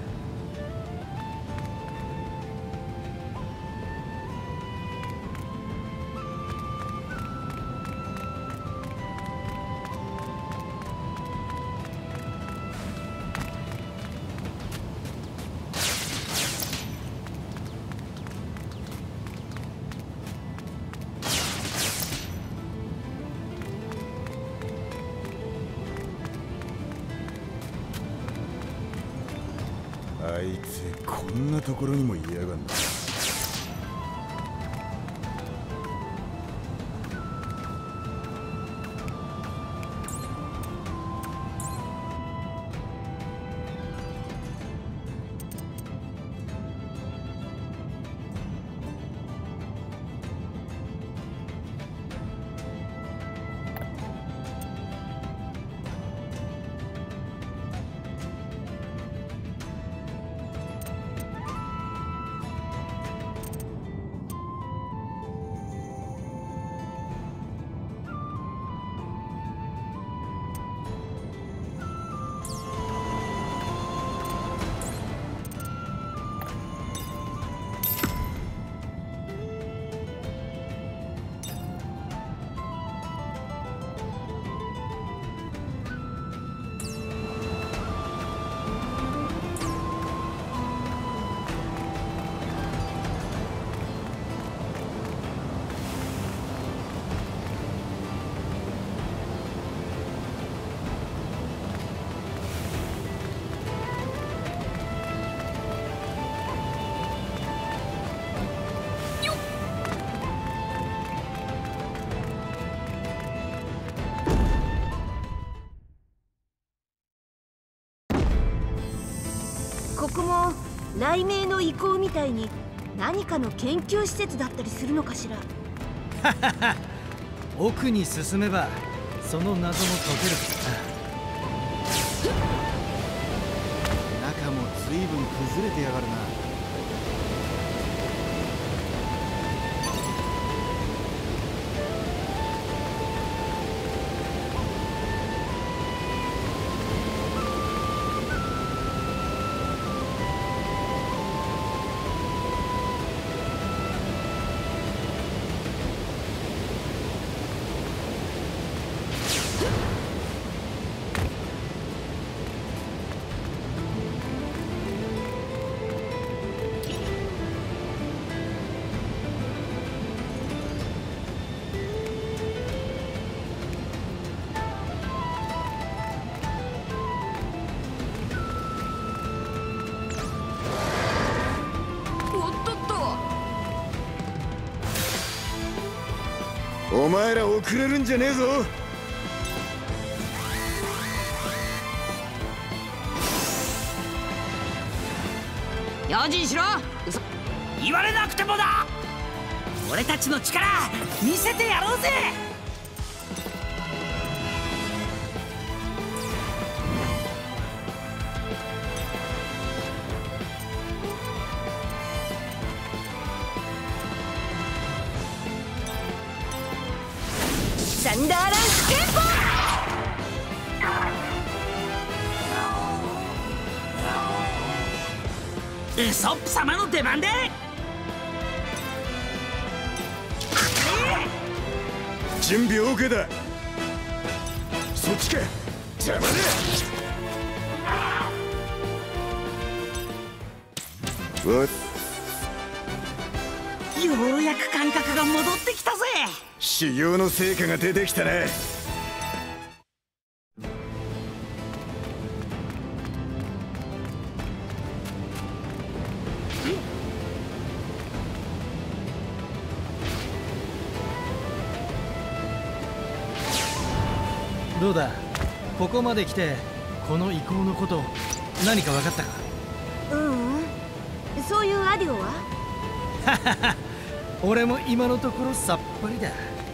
あいつこんなところにもいやがんだ。 ここも雷鳴の遺構みたいに何かの研究施設だったりするのかしら。 奥に進めばその謎も解けるからな。 中も随分崩れてやがるな。 お前ら遅れるんじゃねえぞ。 用心しろ。嘘言われなくてもだ。俺たちの力見せてやろうぜ。 サンダーランステンポ。 ウソップ様の出番で。 準備 OK だ。そっちか。邪魔だ。 ようやく感覚が戻ってきたぜ。 修行の成果が出てきたね。 どうだ、ここまで来てこの遺構のこと何か分かったか？ そういうアディオは？ 俺も今のところさっぱりだ。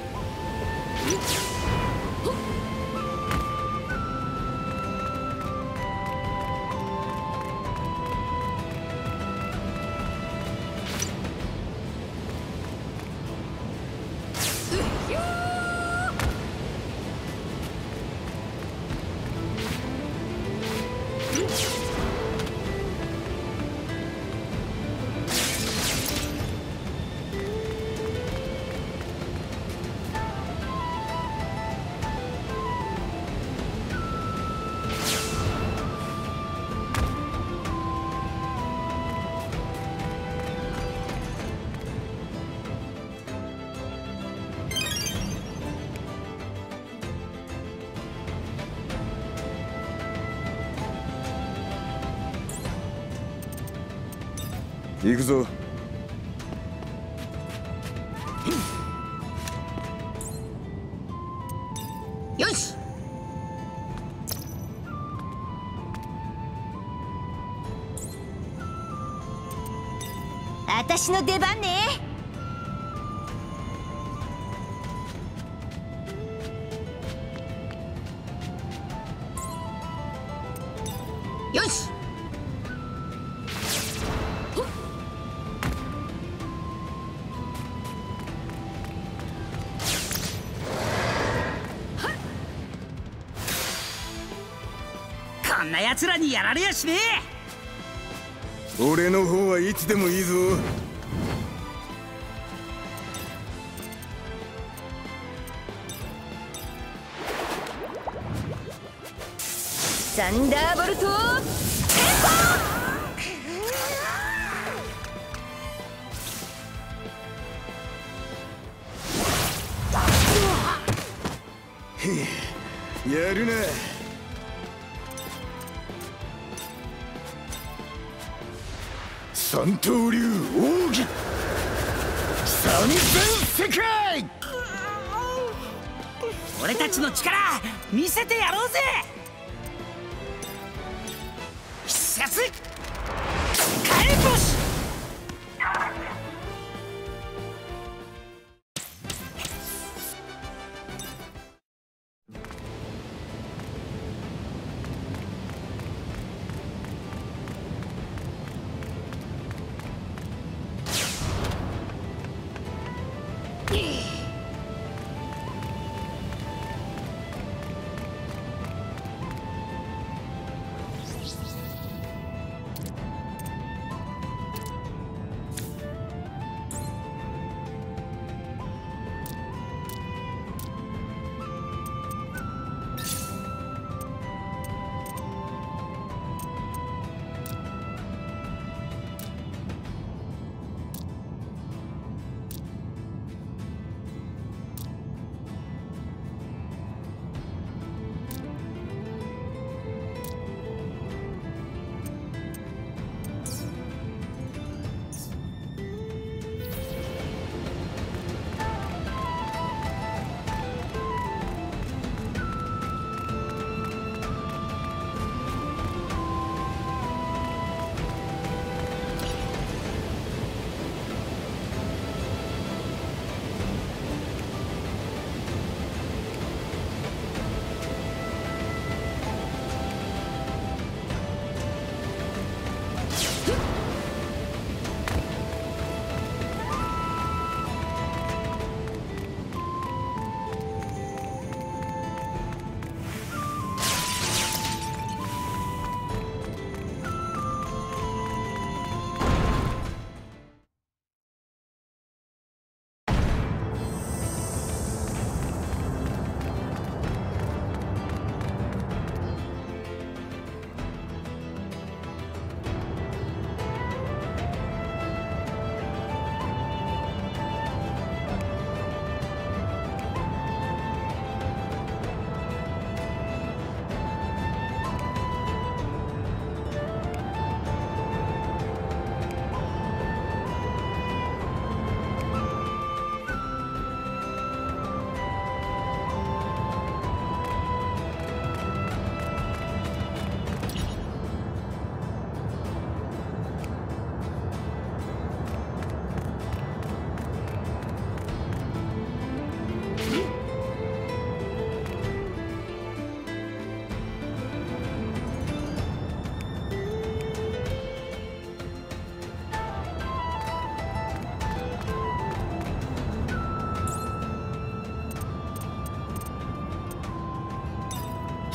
行くぞ。 よし。 私の出番ね。 よし。 こんな奴らにやられやしねえ。 俺の方はいつでもいいぞ。 サンダーボルトやるな。三刀流奥義三千世界。 俺たちの力見せてやろうぜ。必殺火炎星。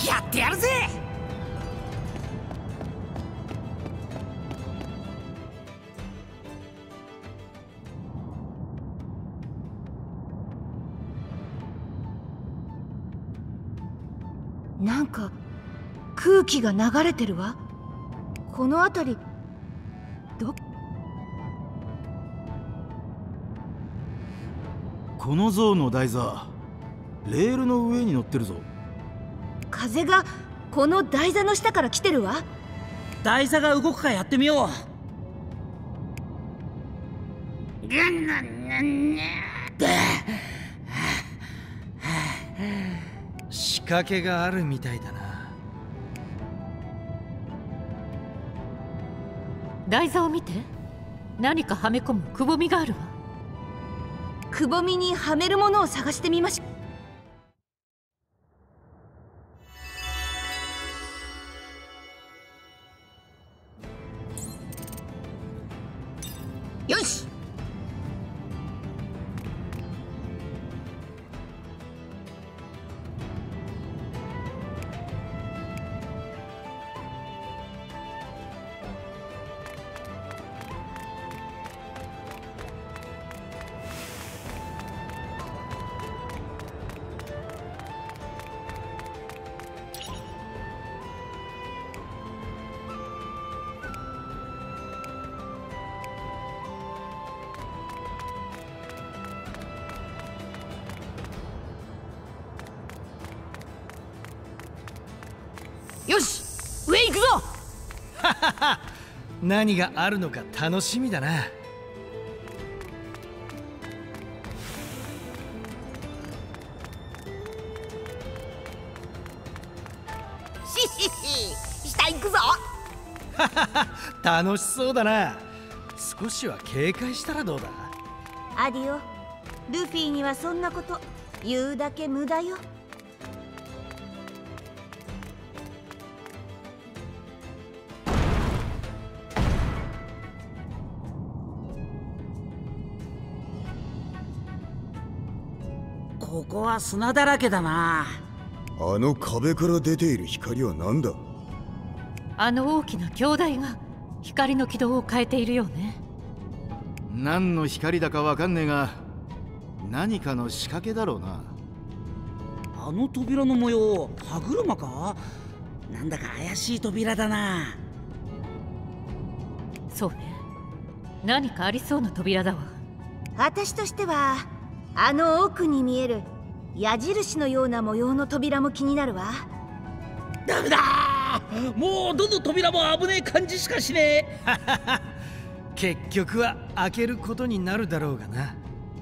やってやるぜ。 なんか空気が流れてるわ。この辺りこの像の台座、レールの上に乗ってるぞ。 風がこの台座の下から来てるわ。 台座が動くかやってみよう。 仕掛けがあるみたいだな。 台座を見て。何かはめ込むくぼみがあるわ。 くぼみにはめるものを探してみましょう。よし。よし、上行くぞ。 何があるのか楽しみだな。 下行くぞ。 楽しそうだな。少しは警戒したらどうだ。 アディオ、ルフィにはそんなこと言うだけ無駄よ。 ここは砂だらけだな。 あの壁から出ている光は何だ。 あの大きな兄弟が光の軌道を変えているよね。 何の光だかわかんねえが、何かの仕掛けだろうな。 あの扉の模様、歯車か。なんだか怪しい扉だな。 そうね、何かありそうな扉だわ。 私としてはあの奥に見える矢印のような模様の扉も気になるわ。 ダメだ、もうどの扉も危ねえ感じしかしねえ。 結局は開けることになるだろうがな。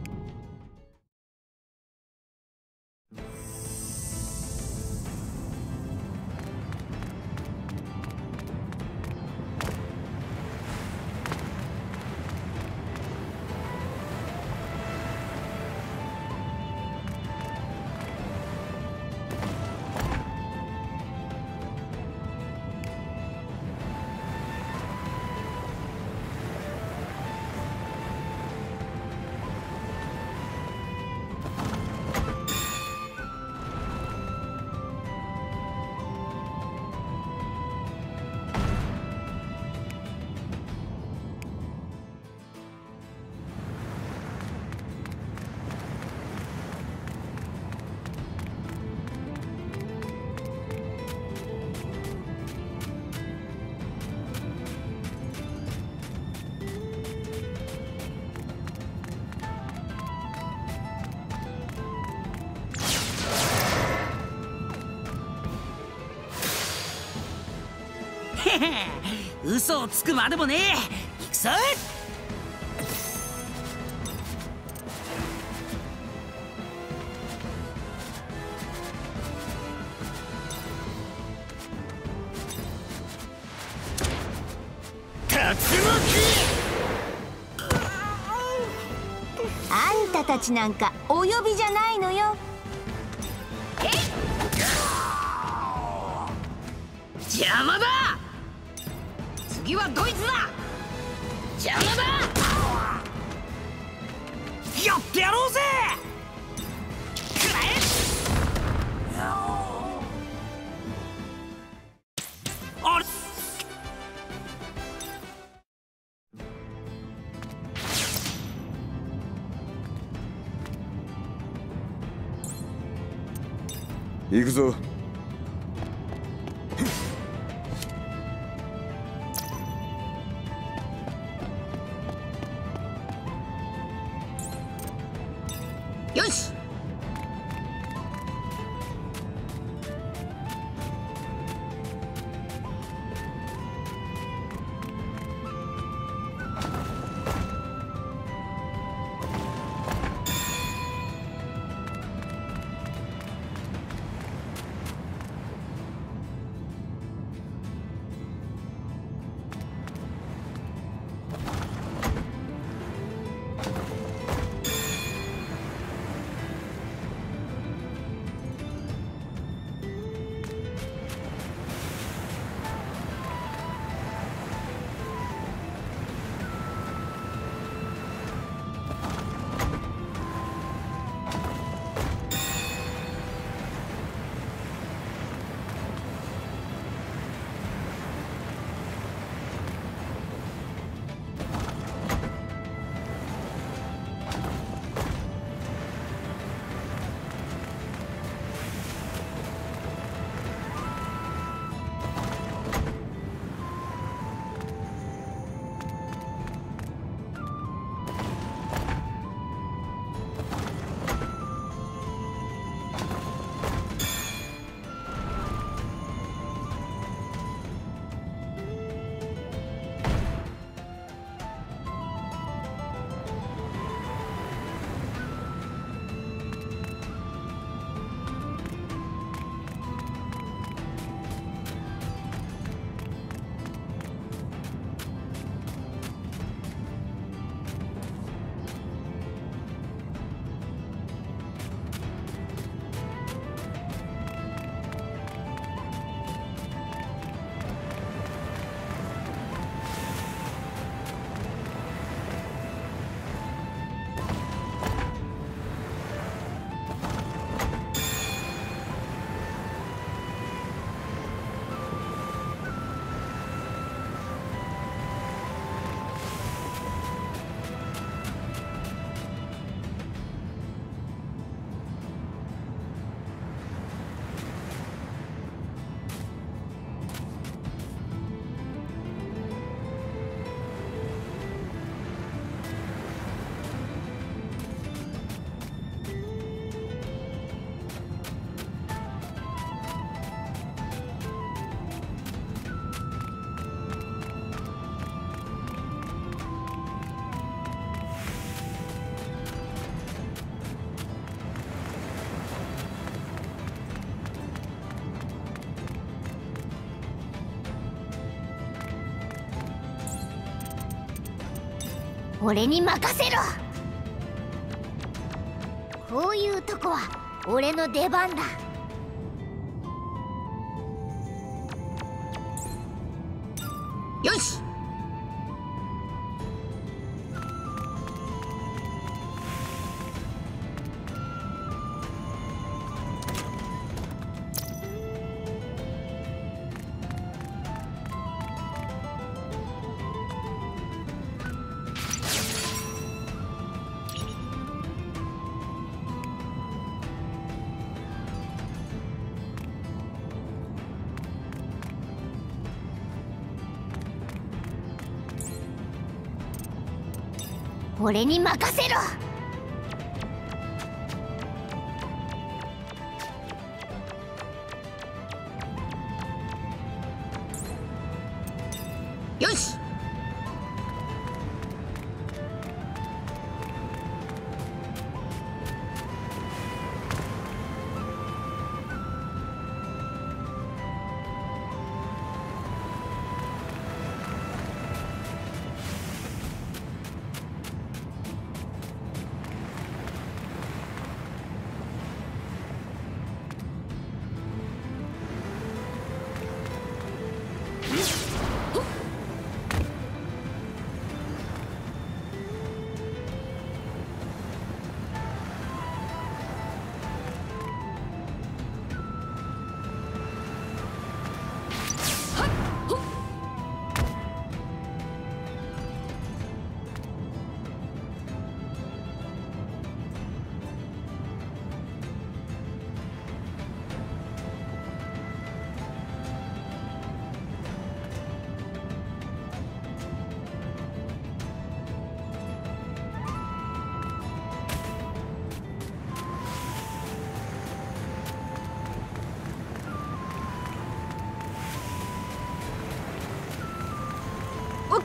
嘘をつくまでもねえ。行くぞ。 あんたたちなんかお呼びじゃないのよ。 邪魔だ。次はドイツだ。邪魔だ。 やってやろうぜ。くらえ。 行くぞ。 よし。 俺に任せろ。こういうとこは俺の出番だ。 よし。 俺に任せろ。 よし。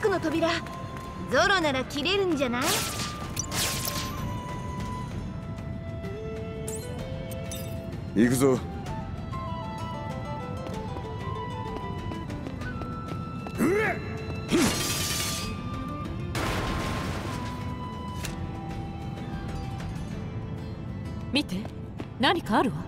奥の扉、ゾロなら切れるんじゃない？ 行くぞ。 見て、何かあるわ。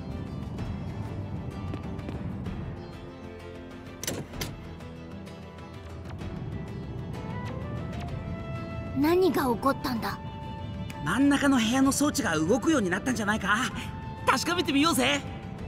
何が起こったんだ？ 真ん中の部屋の装置が動くようになったんじゃないか。確かめてみようぜ。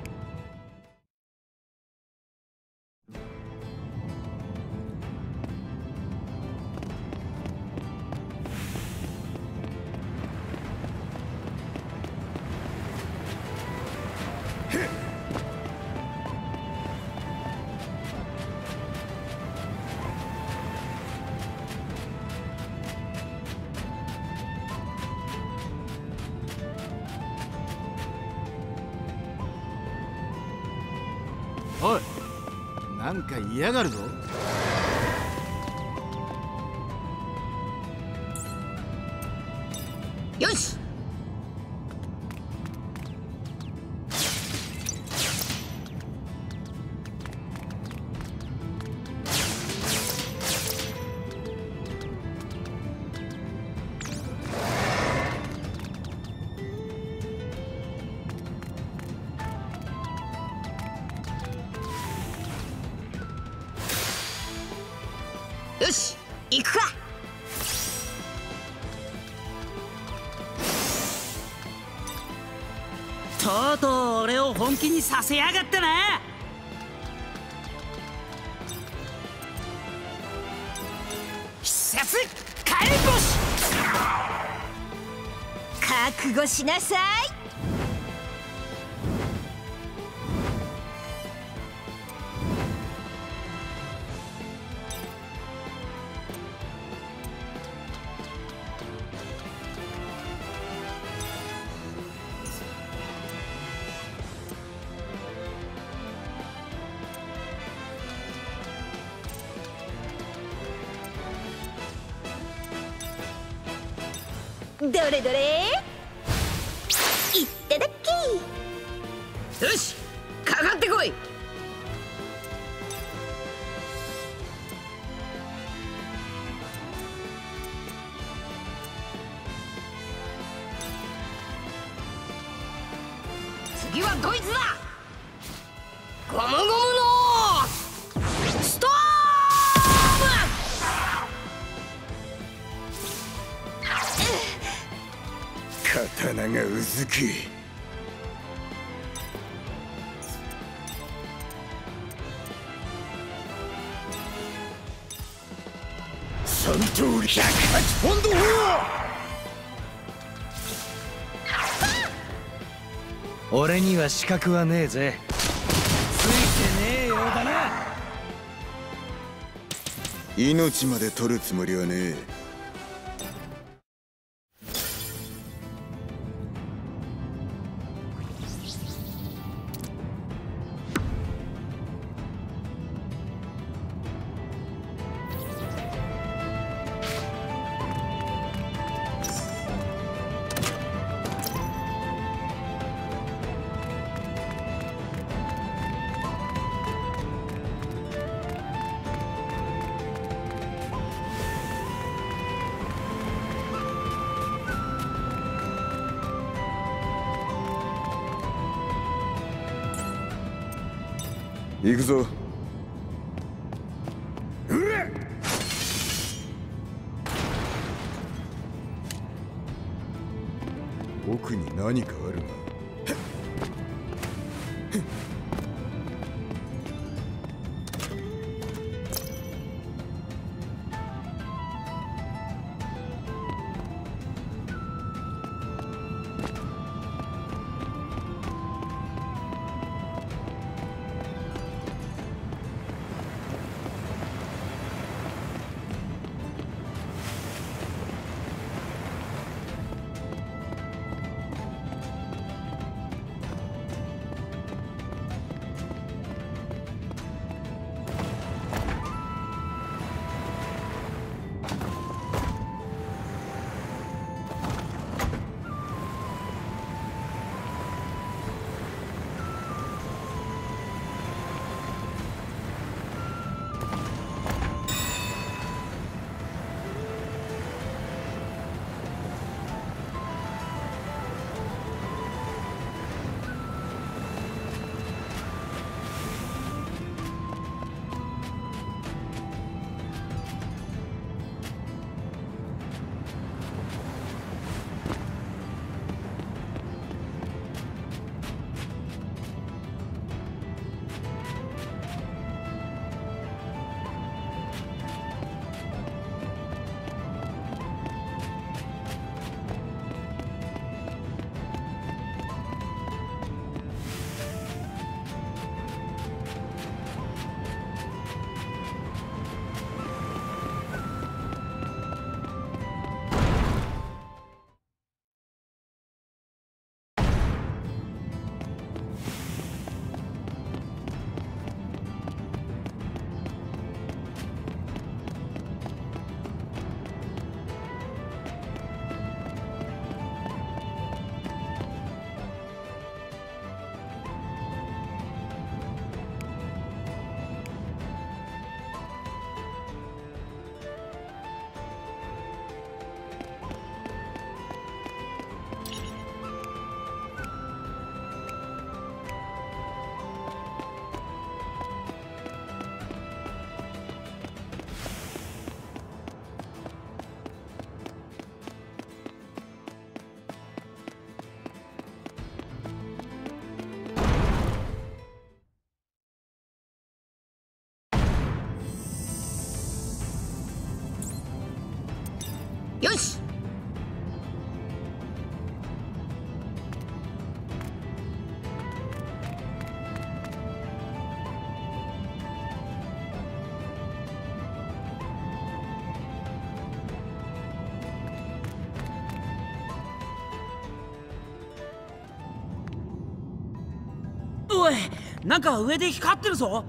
おい、なんか嫌がるぞ。 よし。よし、行くか。 とうとう俺を本気にさせやがったな。必殺火炎星。 覚悟しなさい。どれどれ、いっただき。 よし、かかってこい。次はドイツだ。ゴムゴムのストー刀がうずき。三通り108ポンド砲。 俺には資格はねえぜ。ついてねえようだな。 命まで取るつもりはねえ。行くぞ。奥に何かあるな。 おい、なんか上で光ってるぞ。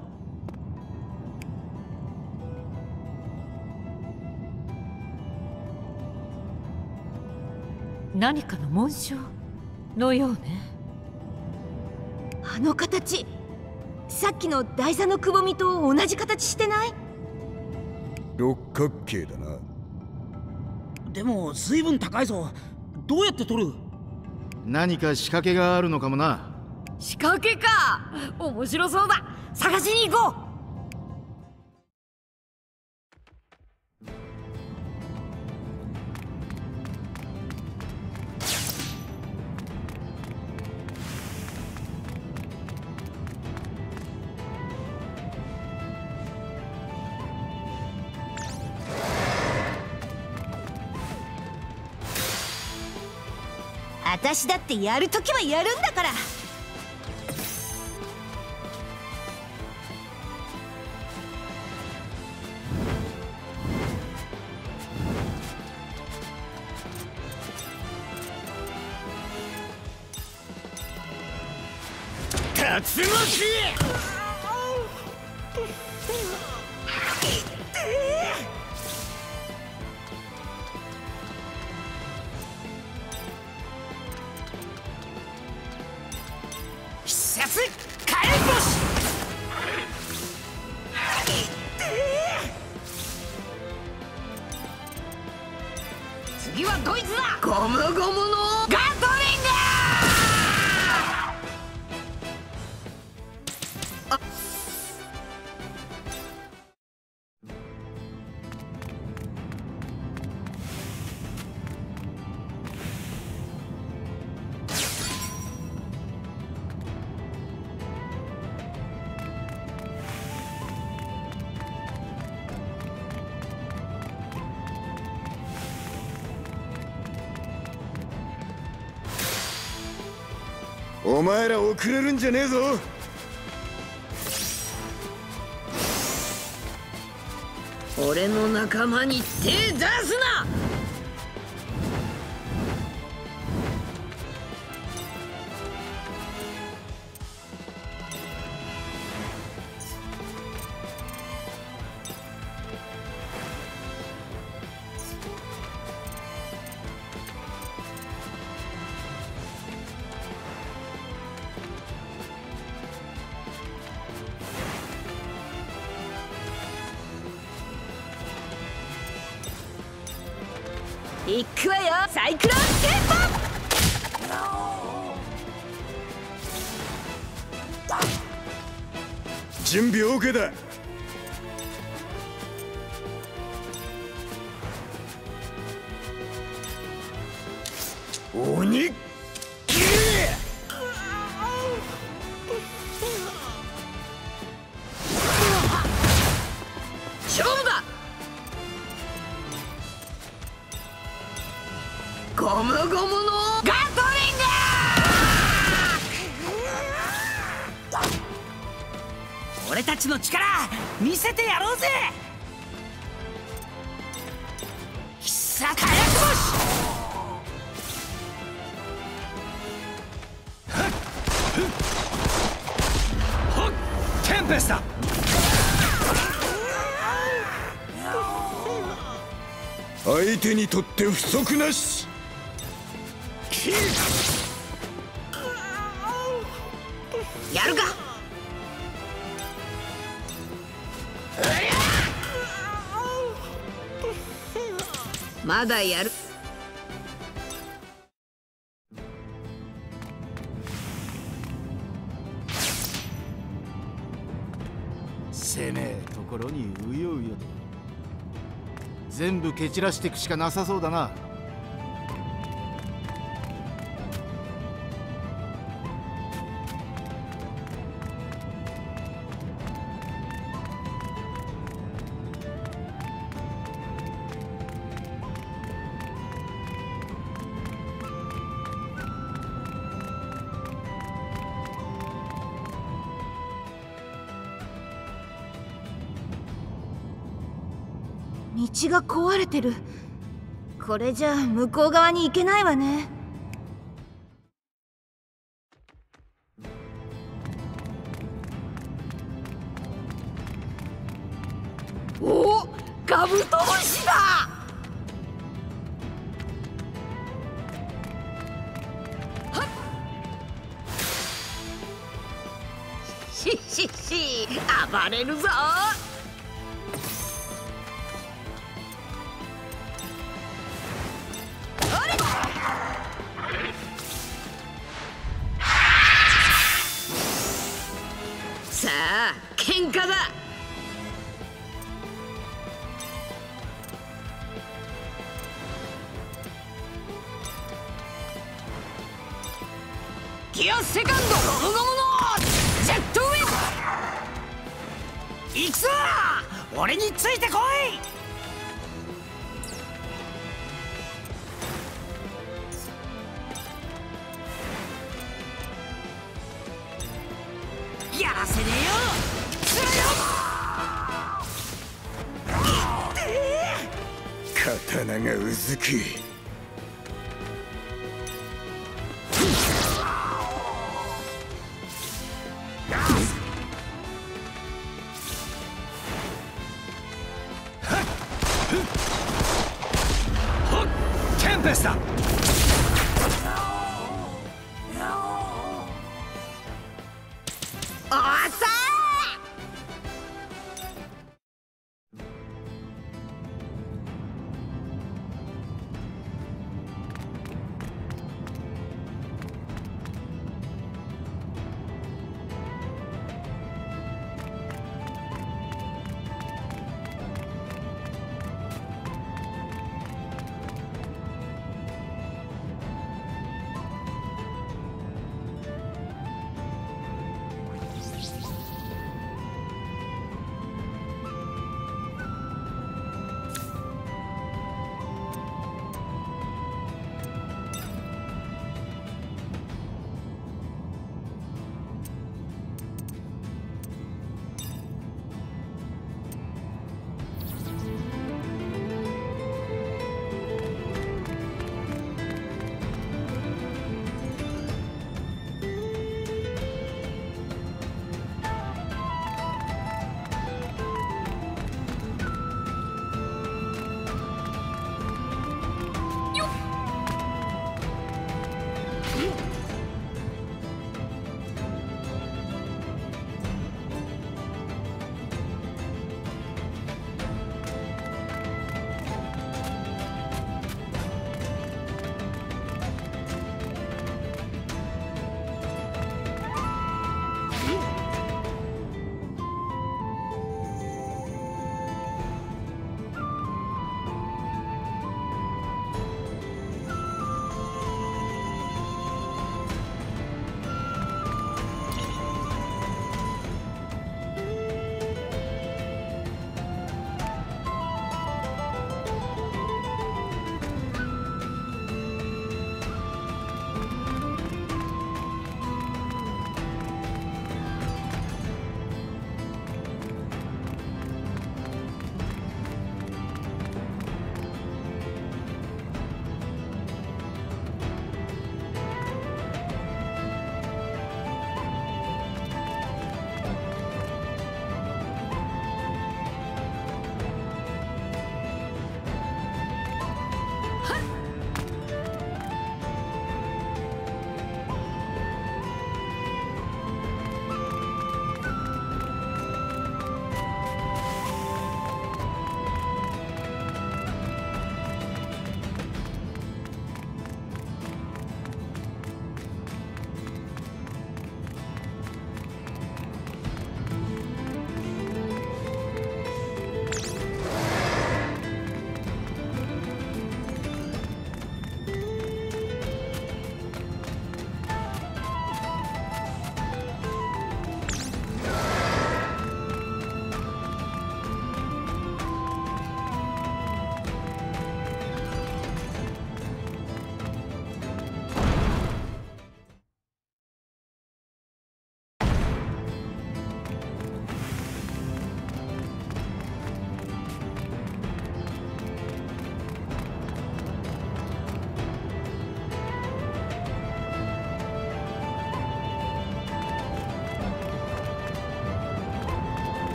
何かの紋章のようね。 あの形、さっきの台座のくぼみと同じ形してない？ 六角形だな。 でも随分高いぞ。どうやって取る？ 何か仕掛けがあるのかもな。 仕掛けか。面白そうだ。探しに行こう。 私だってやるときはやるんだから。 竜巻！必殺火炎星！ 次はドイツだ。ゴムゴムのガトリング！ お前ら遅れるんじゃねえぞ。 俺の仲間に手出すな。 行くわよ、サイクロンスケート。準備 OK だ。鬼勝負だ。ゴムゴムのガトリング！ 俺たちの力見せてやろうぜ。必殺火薬星！ テンペスト！ 相手にとって不足なし。 やるか。まだやる。 せめえところにうようよと全部蹴散らしていくしかなさそうだな。 道が壊れてる。これじゃ向こう側に行けないわね。 お、カブトムシだ。し暴れるぞ。さあ喧嘩だ。ギアセカンドゴムゴムのジェットウィン。 行くぞ、俺についてこい。やらせねえよ。 刀がうずき。 テンペスタ。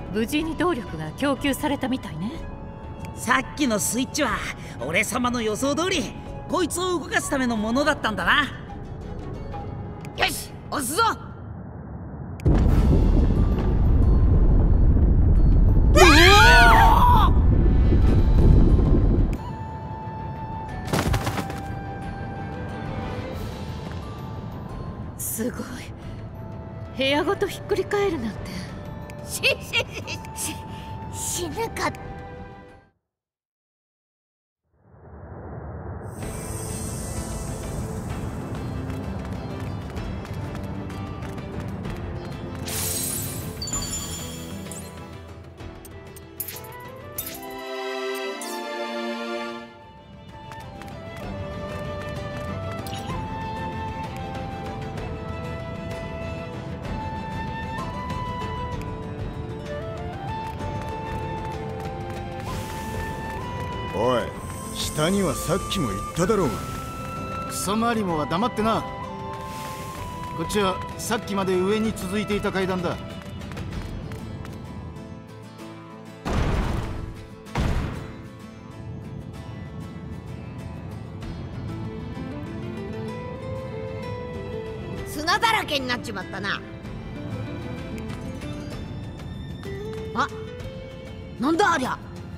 無事に動力が供給されたみたいね。 さっきのスイッチは俺様の予想通りこいつを動かすためのものだったんだな。 よし、押すぞ。 すごい。部屋ごとひっくり返るなんて。 死ぬか。 おい、下にはさっきも言っただろうが。 クソマリモは黙ってな。こっちはさっきまで上に続いていた階段だ。 砂だらけになっちまったな。あ、なんだありゃ。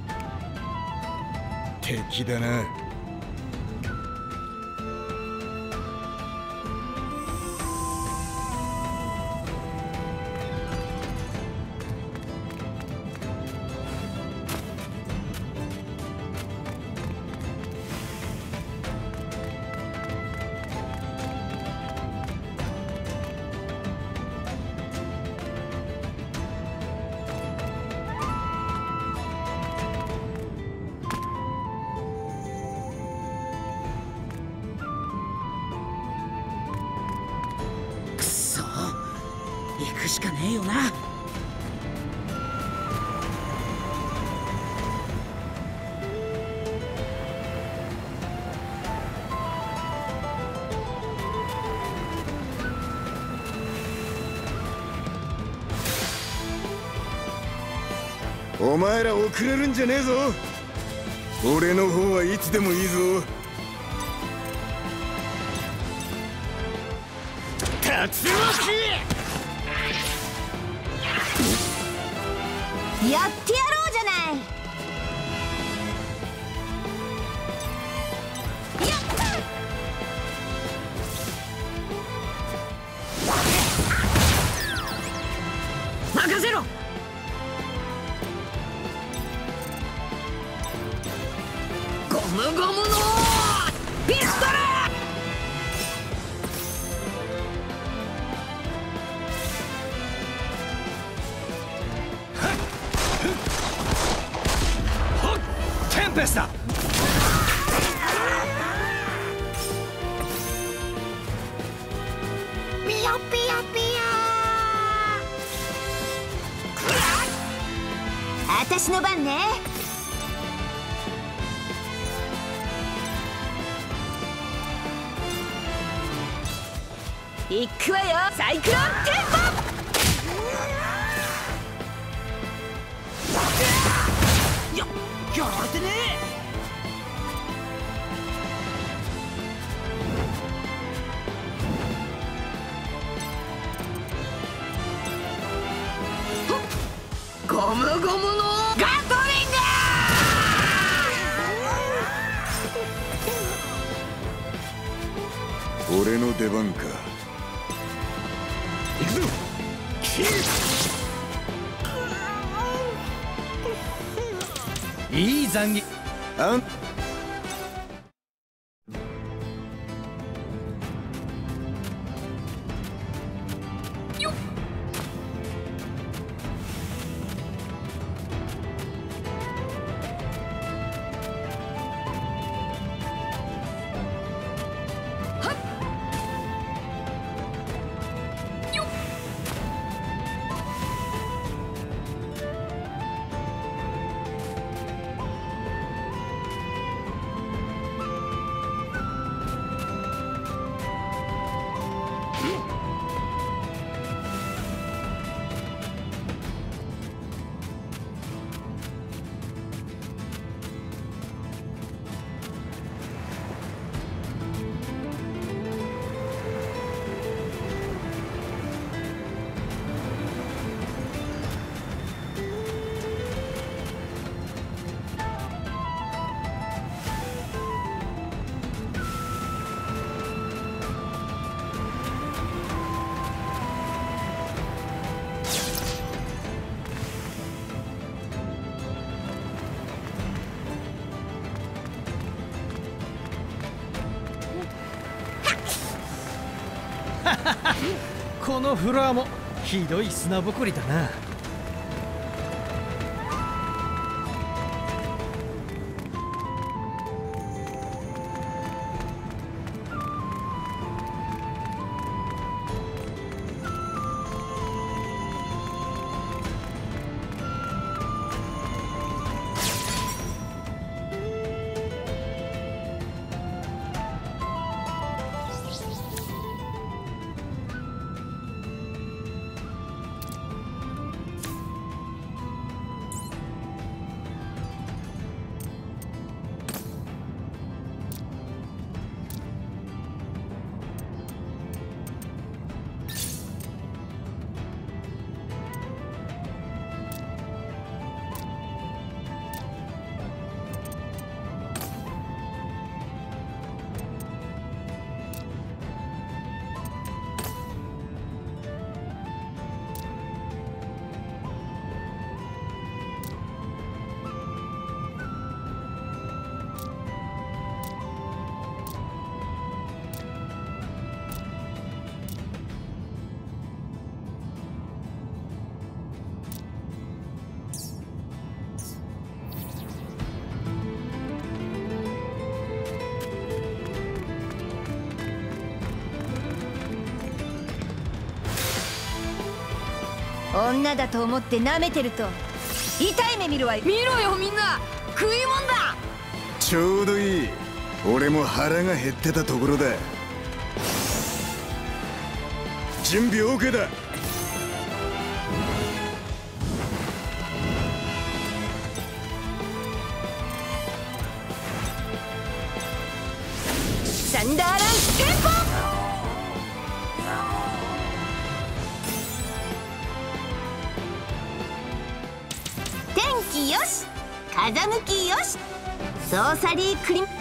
敵だな。 行くしかねえよな。 お前ら遅れるんじゃねえぞ。俺の方はいつでもいいぞ。 竜巻！ やってやろうじゃない。やった！任せろ。ゴムゴムのピストル！ テンペスタ！ ピヨピヨピヨあたしの番ね。行くわよ、サイクロンテンポ！ やられてねゴムゴムのガトリン俺の出番か。 行くぞ。 いい残儀。 あんのフロアもひどい砂ぼこりだな。 女だと思って舐めてると痛い目見るわよ。 見ろよみんな、食いもんだ。 ちょうどいい。俺も腹が減ってたところだ。準備 OK だ。 サンダーランステンポ。天気よし、風向きよし、ソーサリークリン。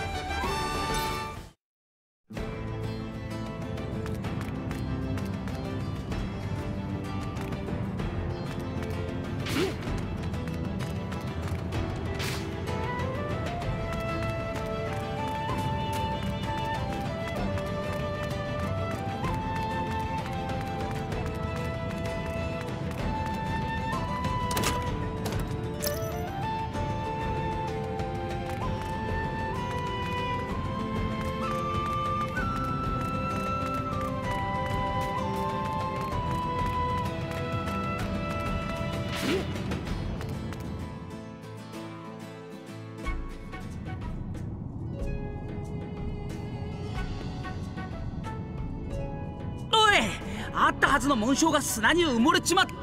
あったはずの紋章が砂に埋もれちまった。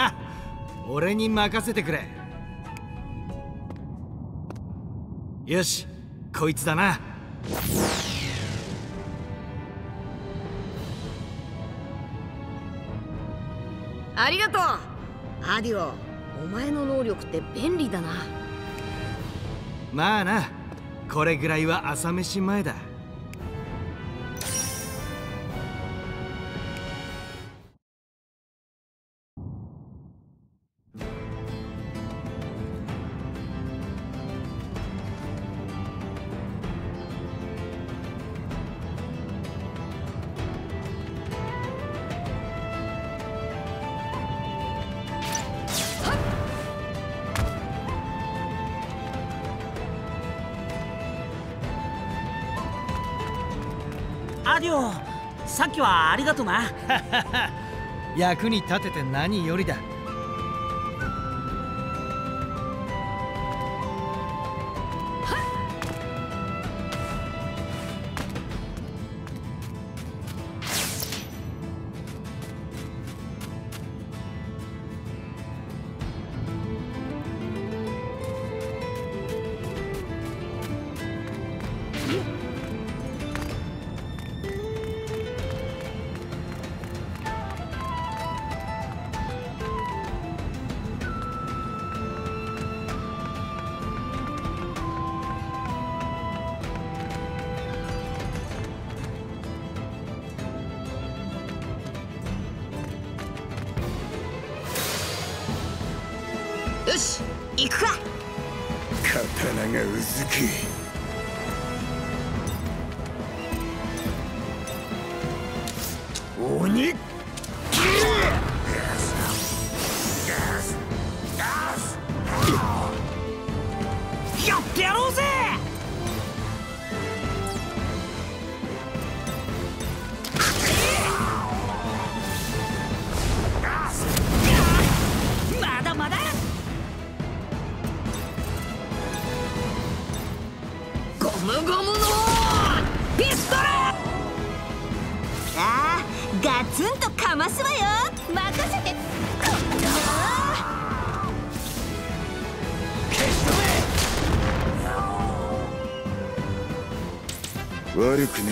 俺に任せてくれ。よし、こいつだな。 ありがとうアディオ。お前の能力って便利だな。 まあな、これぐらいは朝飯前だ。 アディオ、さっきはありがとな。 役に立てて何よりだ。 よし、行くか。 刀がうずく。鬼やってやろうぜ。まだまだ。 ゴムゴムのピストル。 ああ、ガツンとかますわよ。任せて。 悪くね。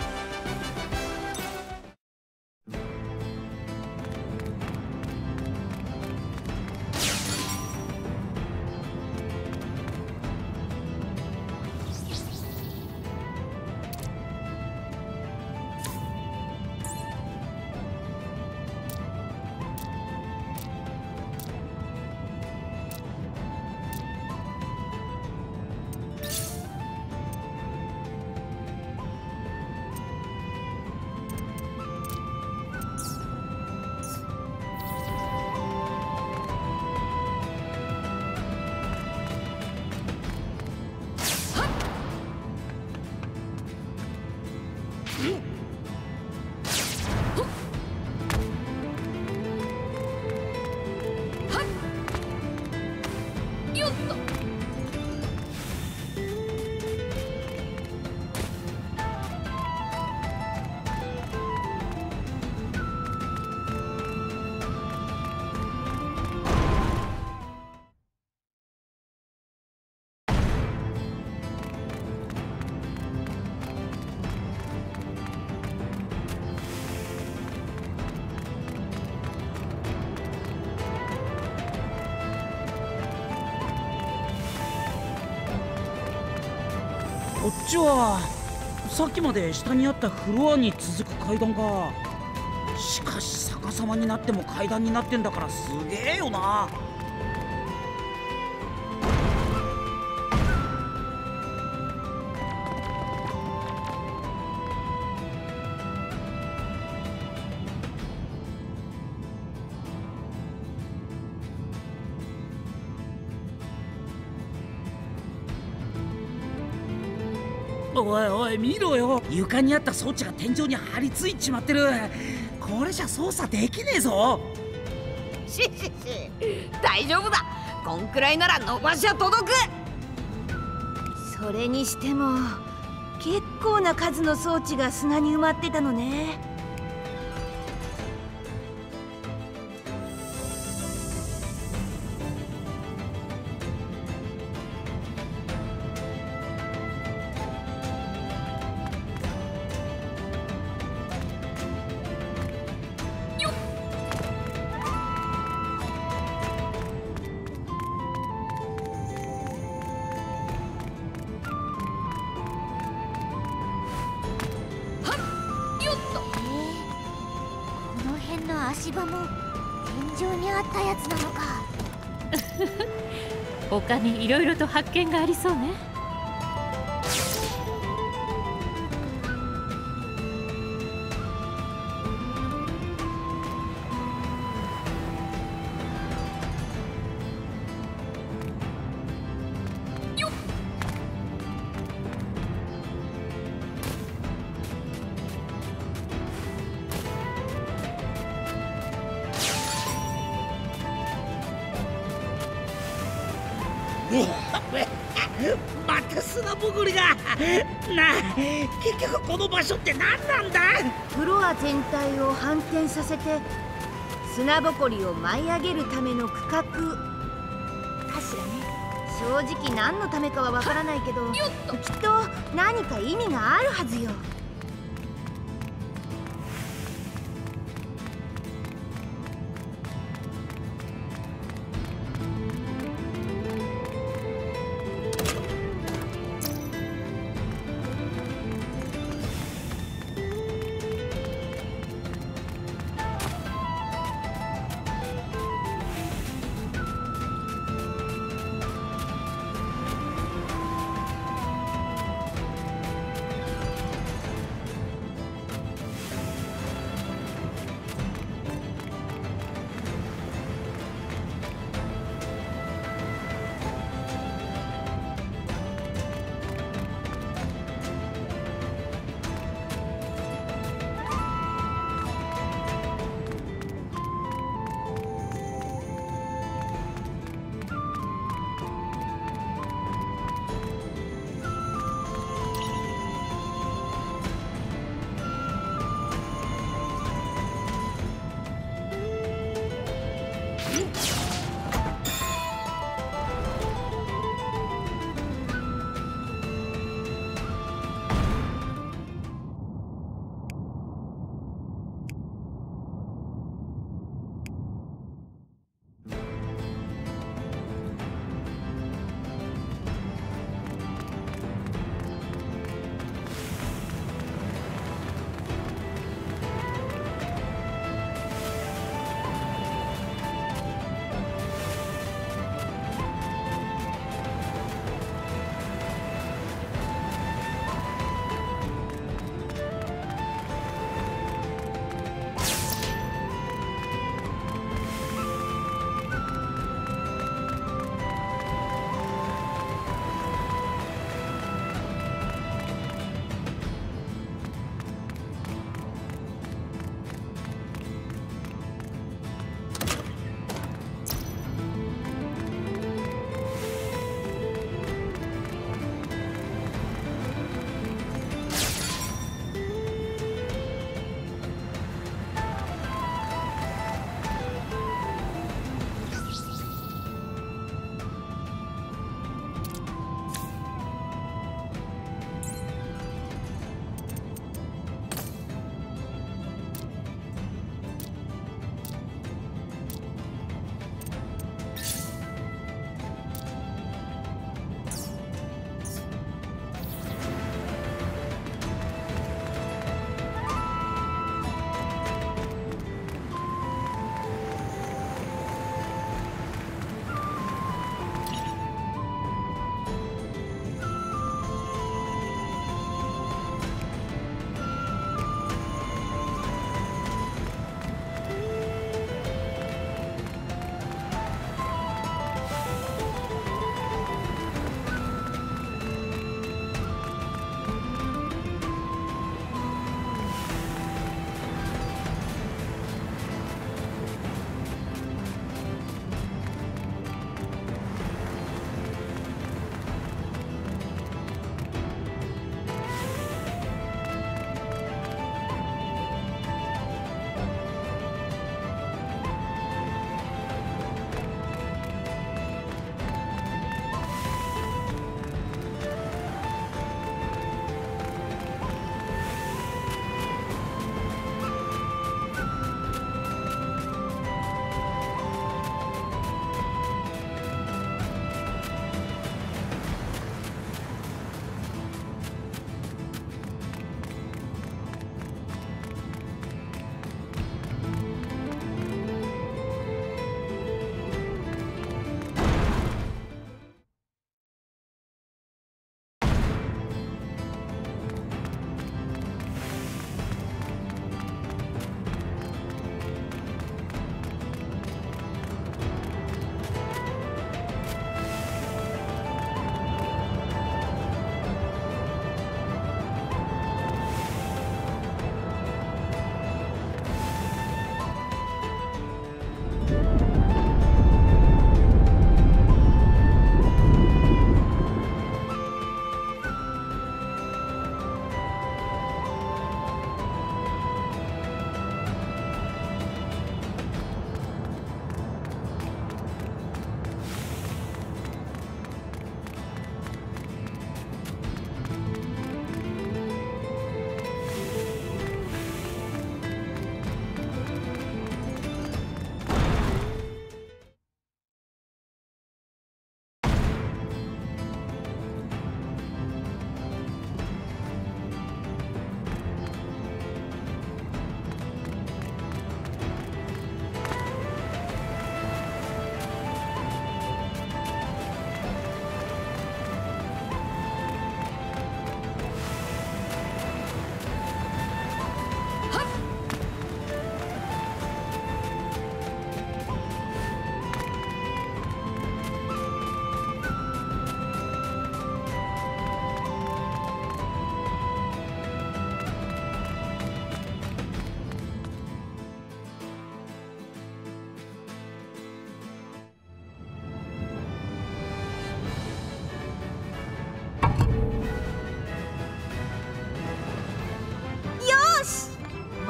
こっちはさっきまで下にあったフロアに続く階段か。しかし逆さまになっても階段になってんだからすげえよな。おいおい見ろよ、床にあった装置が天井に張り付いちまってる。これじゃ操作できねえぞ。 し大丈夫だ。こんくらいなら伸ばしゃ届く。 それにしても結構な数の装置が砂に埋まってたのね。足場も天井にあったやつなのか。 他にいろいろと発見がありそうね。 また砂ぼこりが。結局この場所って何なんだ。 フロア全体を反転させて砂ぼこりを舞い上げるための区画かしらね。正直何のためかはわからないけど、きっと何か意味があるはずよ。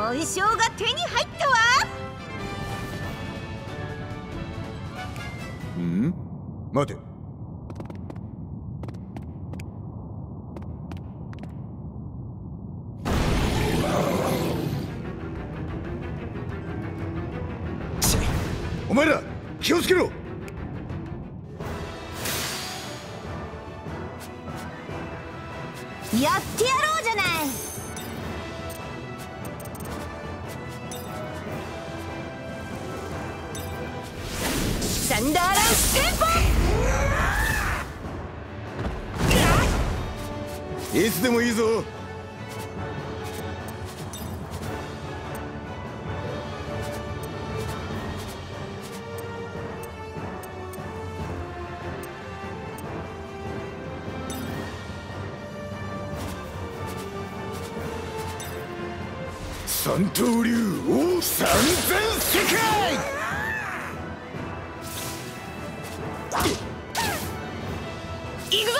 本性が手に入ったわ。 ん？待て。お前ら気をつけろ。 やってやろうじゃない。サンダーランステンポ。 いつでもいいぞ。三刀流王三千世界。 行くぞ。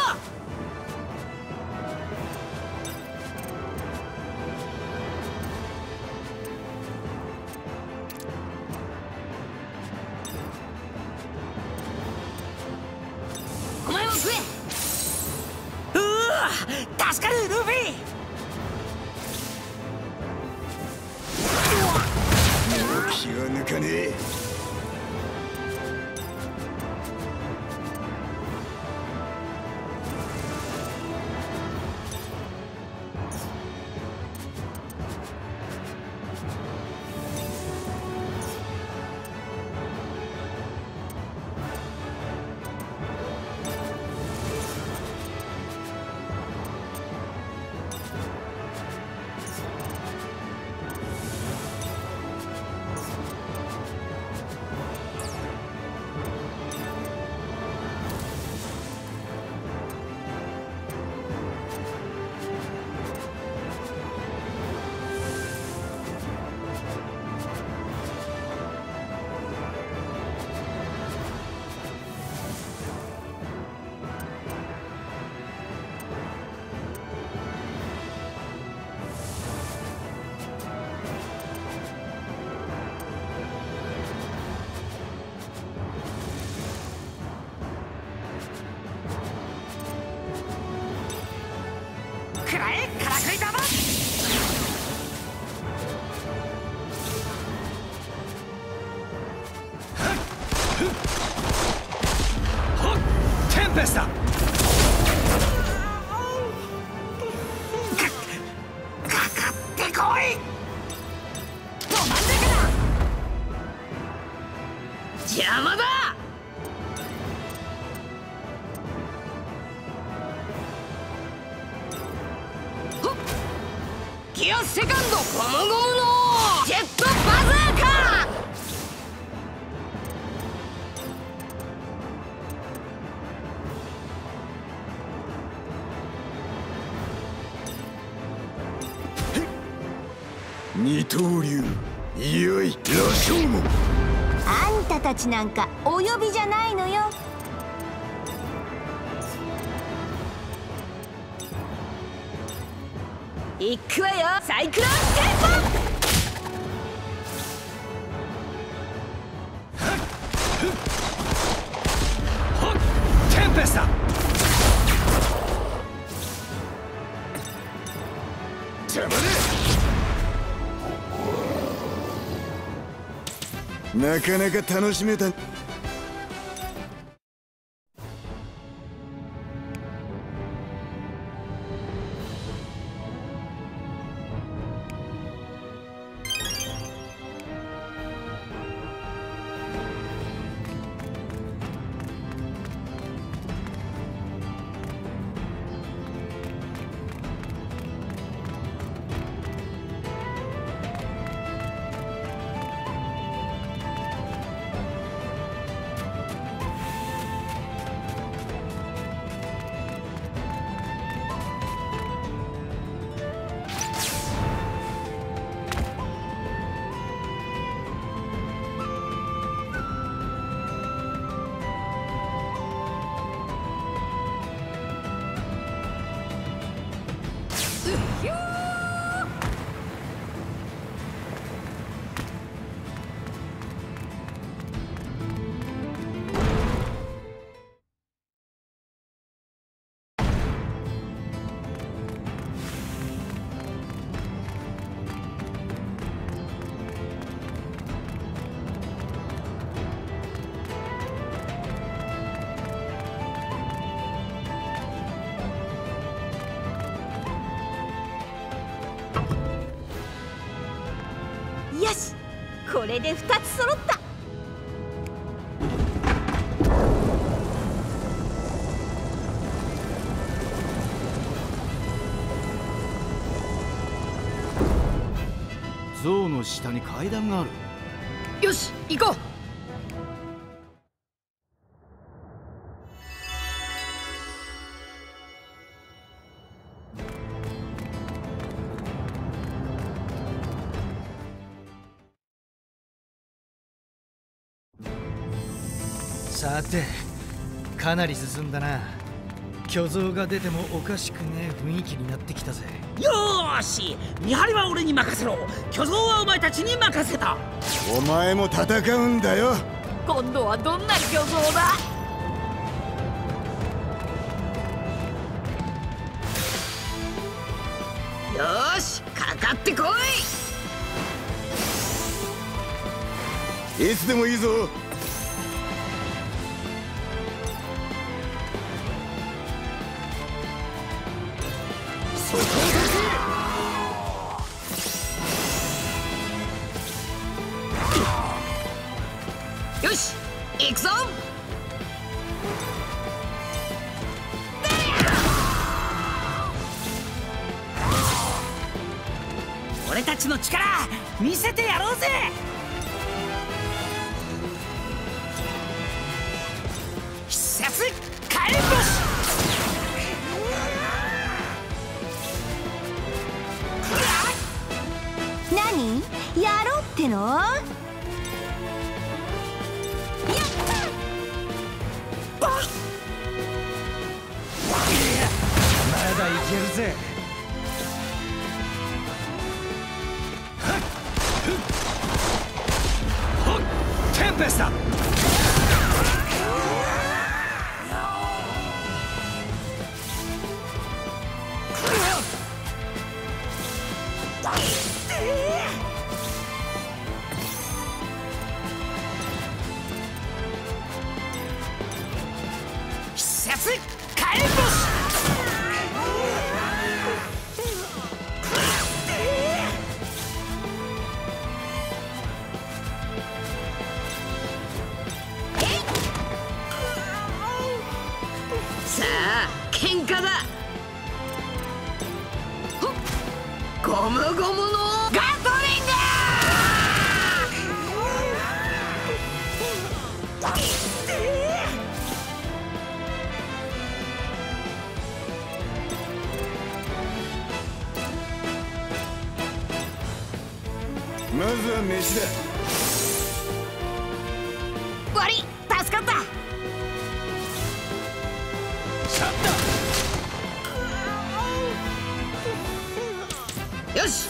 お前も食え。助かるルフィ。 気は抜かねえ。 くらえからくり玉。 テンペスタ。 かかってこい。止まんねえから邪魔だ。ギアセカンドゴムゴムのジェットバズーカ。 二刀流いよい羅生門。 あんたたちなんかお呼びじゃないのよ。行くわよ、サイクロンテンポ。テンペスタ。 邪魔だ。なかなか楽しめた。 これで2つ揃った。 象の下に階段がある。 よし行こう。 さて、かなり進んだな。巨像が出てもおかしくねえ雰囲気になってきたぜ。 よーし、見張りは俺に任せろ。巨像はお前たちに任せた。 お前も戦うんだよ。 今度はどんな巨像だ。 よーし、かかってこい。いつでもいいぞ。 よし、行くぞ。 俺たちの力見せてやろうぜ。必殺火炎星。 何やろうっての？ まだいけるぜ。テンペスタ。 必殺火炎星。 さあ、喧嘩だ。ゴムゴムのガトリング。 まずは飯だ。 悪い、助かった。よし。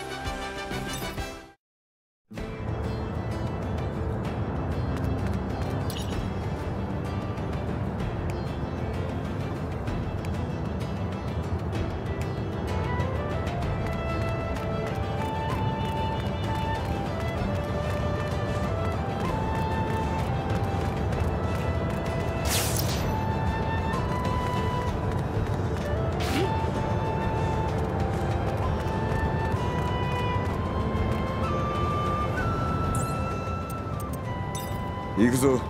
行くぞ。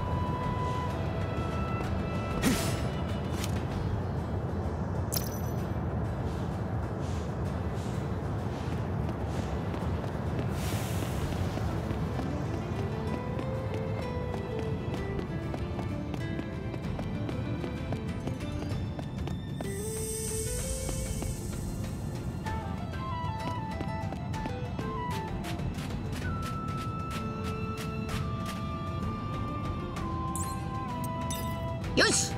よし。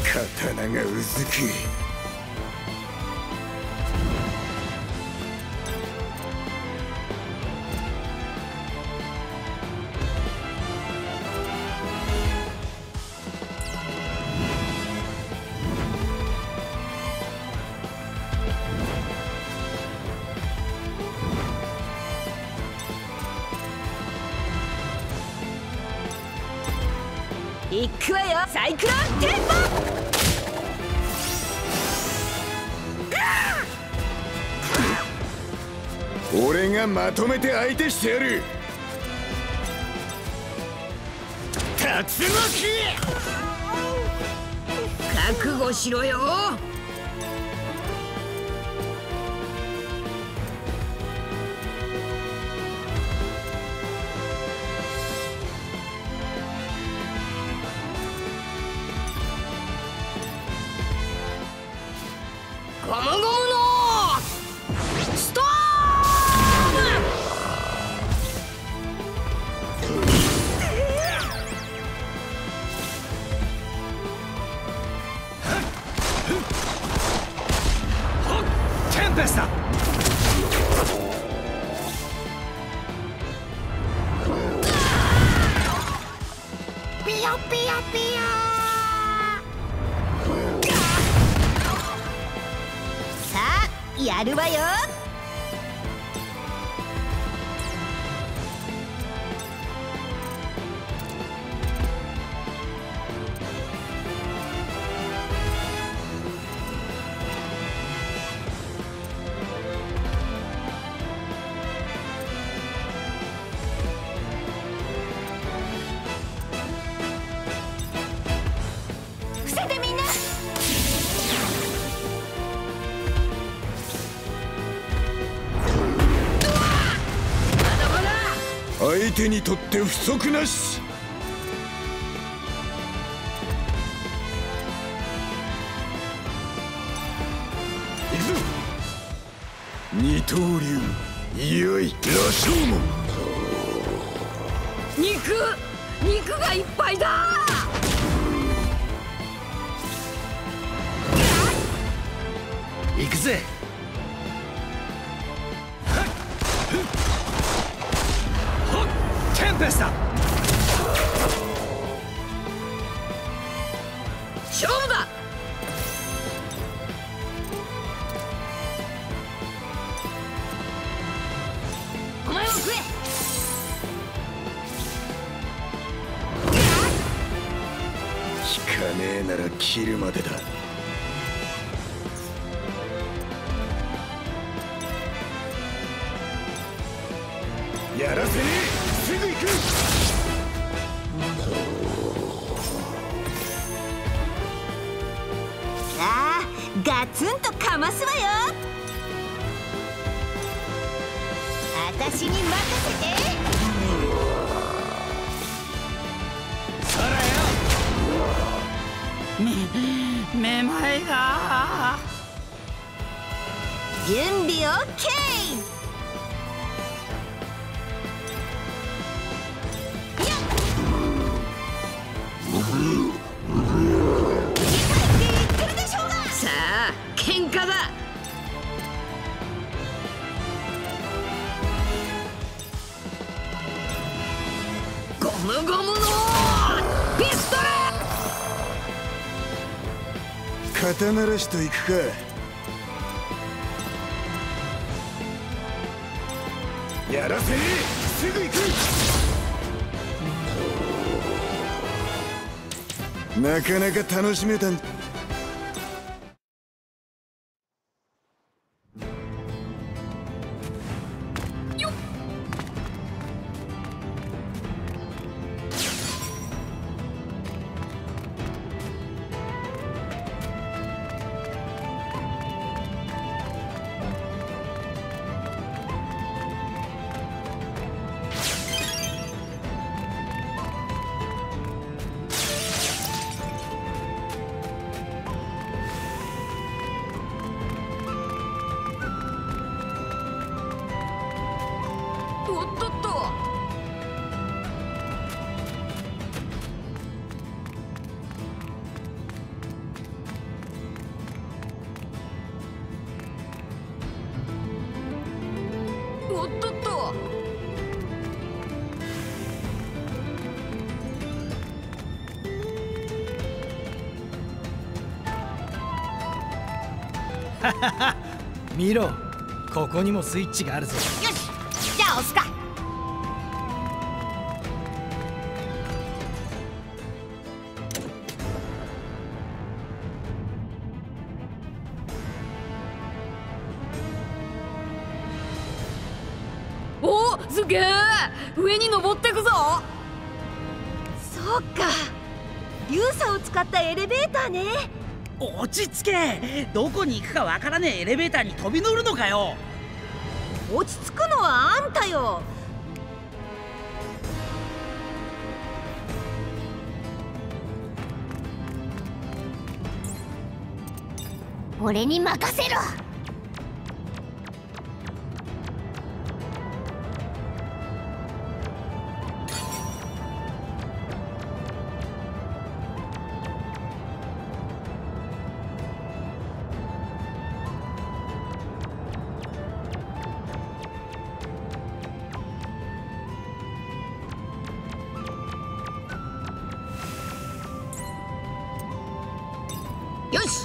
刀がうずく。 行くわよ、サイクロンテンポ。俺がまとめて相手してやる。竜巻。 覚悟しろよ。ゴムゴムのストーム。テンペスト。 ピヨピヨピヨ。 やるわよ。伏せてみんな。 相手にとって不足なし。行くぞ。二刀流いよい羅生門。 肉がいっぱいだ。 行くぜ。テンペスト。 勝負だ。お前も食え。 引かねえなら切るまでだ。やらせねえ。すぐ行く。 さあ、ガツンとかますわよ。私に任せて。 そらよ。 めまいが。 準備 OK。 さあ喧嘩だ。ゴムゴムのピストル。 肩慣らしといくか。やらせねえ。すぐ行く。なかなか楽しめたん。 見ろ、ここにもスイッチがあるぞ。 よし、じゃあ押すか。 おお、すげえ、上に登ってくぞ。 そうか、流砂を使ったエレベーターね。 落ち着け。どこに行くかわからねえエレベーターに飛び乗るのかよ。 落ち着くのはあんたよ。 俺に任せろ。 よし。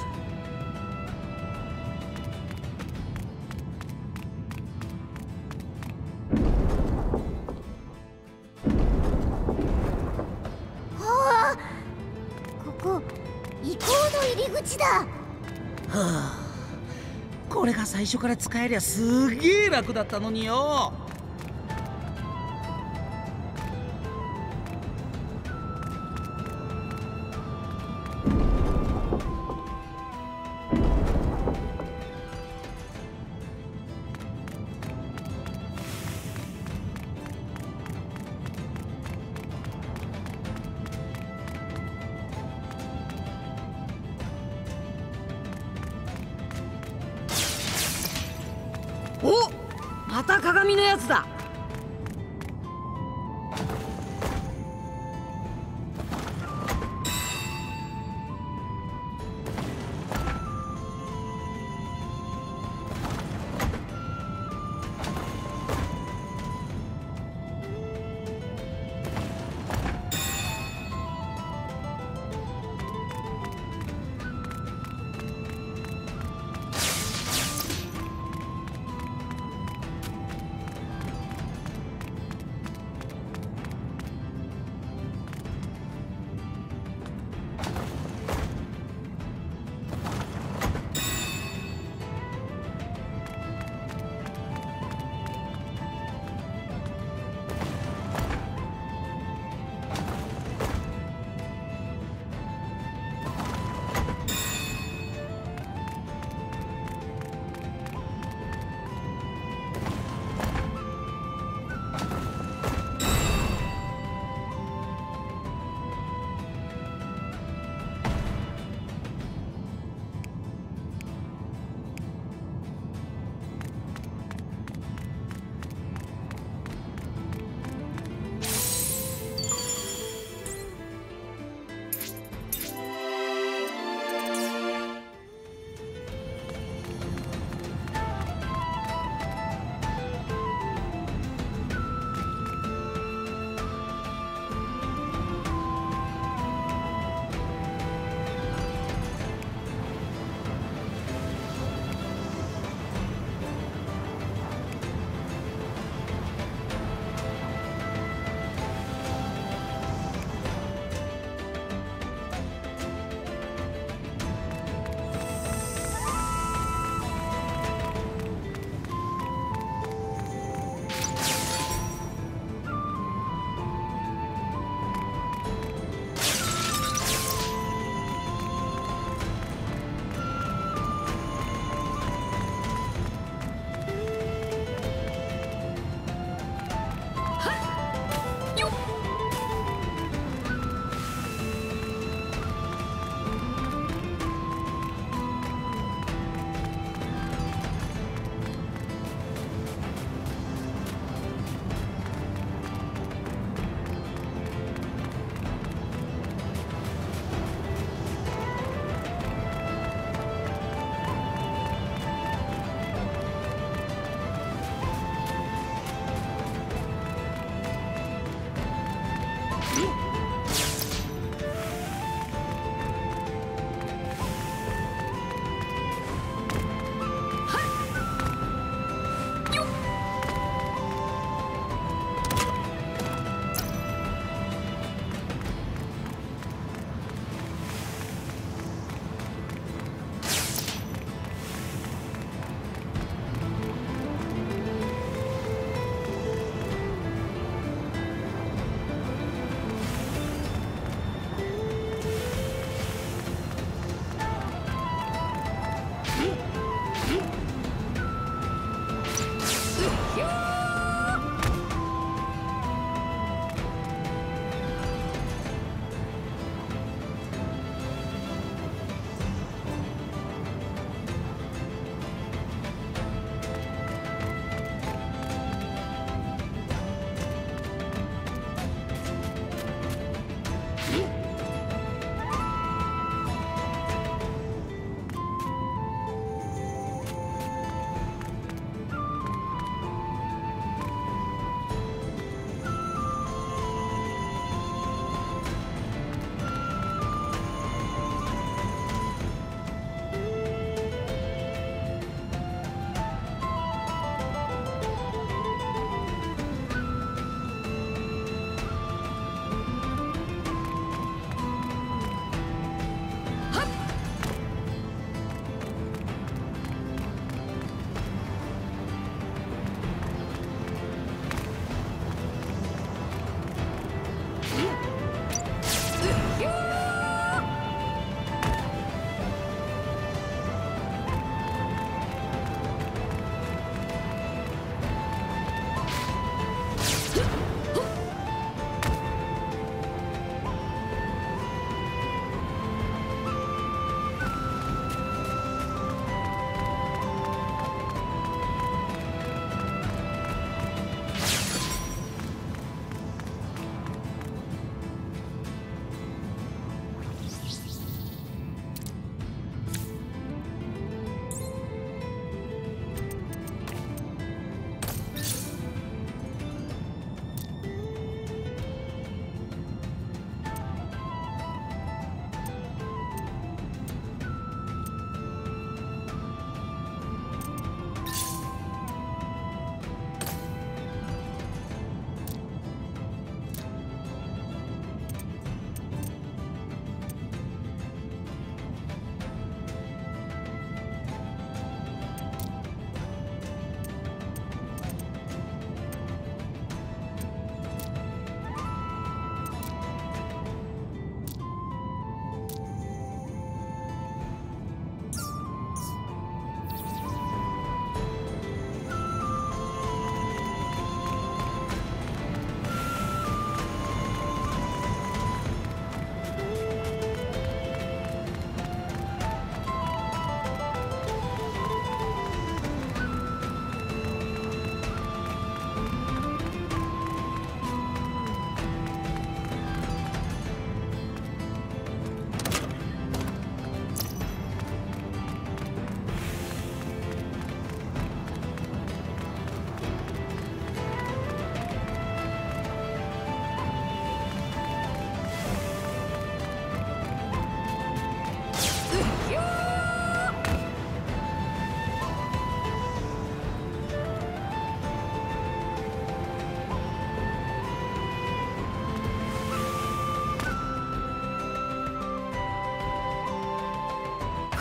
はあ、ここ移行の入り口だ。 はあ、これが最初から使えりゃすげえ楽だったのによ。 お、また鏡のやつだ。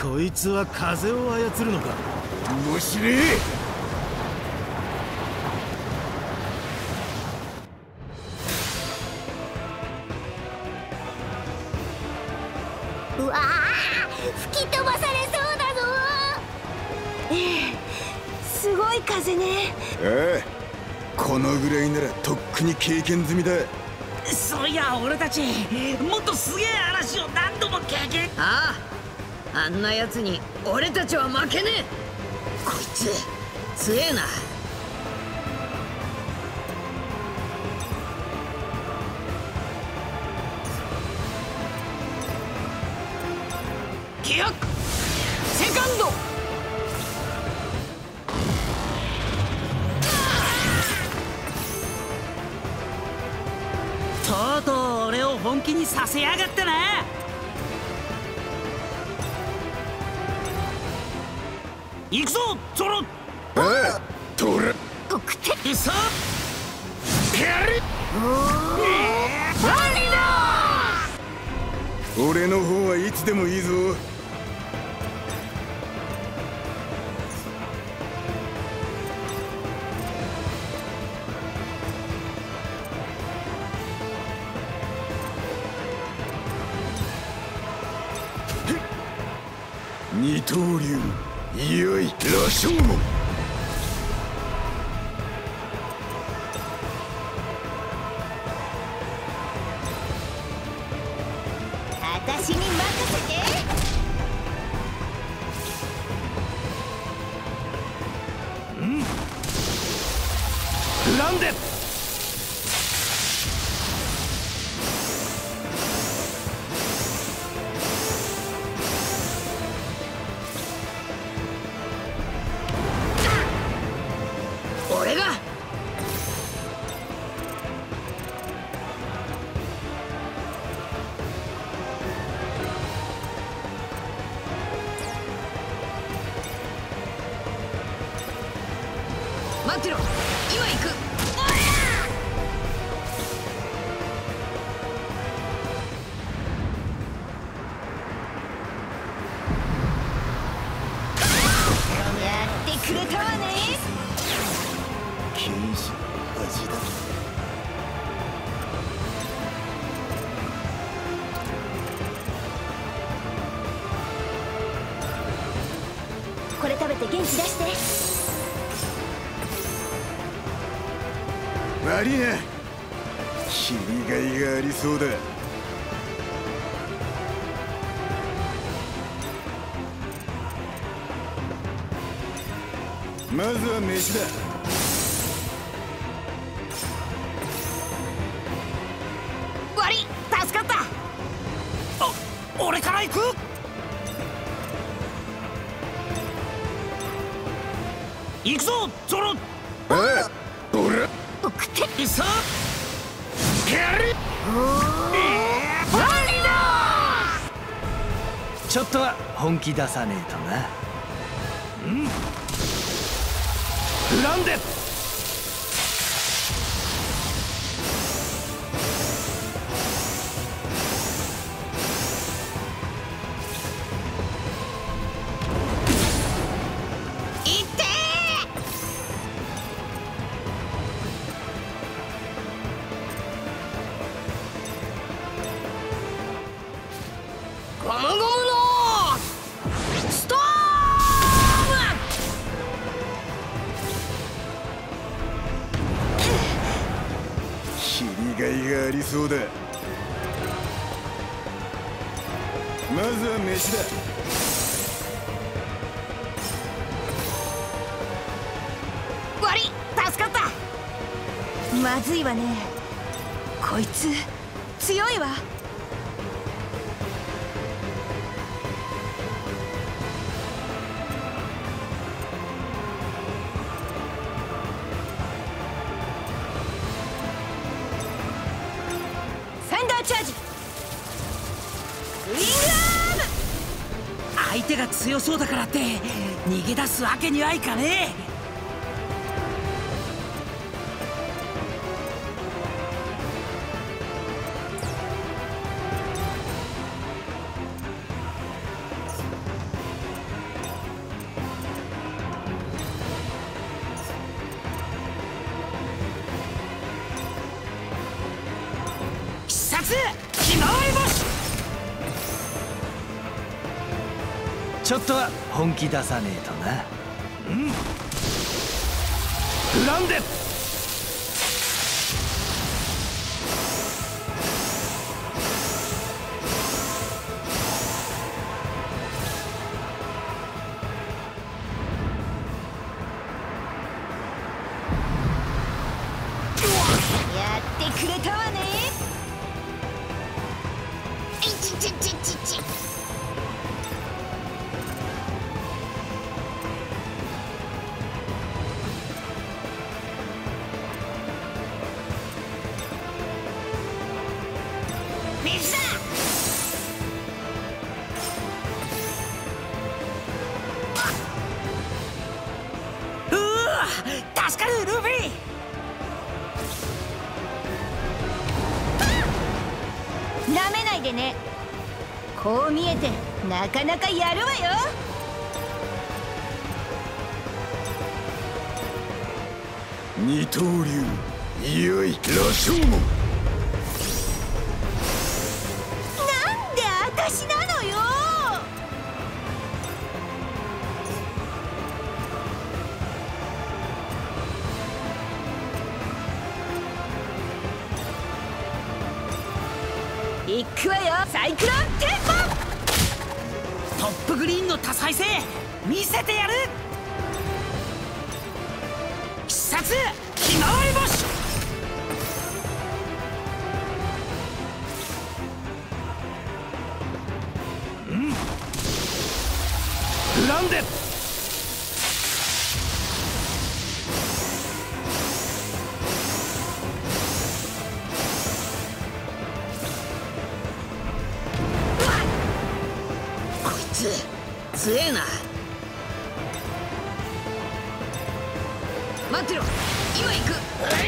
こいつは風を操るのか。 面白い。 うわー、吹き飛ばされそうだぞ。 すごい風ね。 ああ、このぐらいならとっくに経験済みだ。 そういや俺たちもっとすげえ嵐を何度も経験。 ああ、あんなやつに俺たちは負けねえ。こいつ強えな。 気迫セカンド。 とうとう俺を本気にさせやがったな。行くぞゾロ。 ああ、トラ奥手。 さあやる。 何だ。 俺の方はいつでもいいぞ。二刀流、いよい羅生門。 私に任せて。 ランデ。 俺が待ってろ、今行く。 やってくれたわね。 刑事の味だ。 これ食べて元気出して。 悪いな、切りがいがありそうだ。まずは飯だ。 悪い、助かった。 俺から行く。行くぞゾロ。 ああ、俺奥手。 さあやる。 何だ。 ちょっとは本気出さねえとな。ランデ。 いってー。ゴムゴムのストーム。 切りがいがありそうだ。まずは飯だ。 悪い、助かった。 まずいわね。こいつ強いわ。サンダーチャージ。ウィングアーム。 相手が強そうだからって逃げ出すわけにはいかねえ。 ひまわり星。 ちょっとは本気出さねえとな。フランデ。 やってくれたわね。いちちちちち。水だ。 助かるルフィ。 なめないでね。こう見えてなかなかやるわよ。 二刀流いよい羅生門。 なんで私なのよ。行くわよ、サイクロンテンポ。 トップグリーンの多彩性見せてやる。必殺ひまわり星。 フランデ。 こいつ強えな。待ってろ、今行く。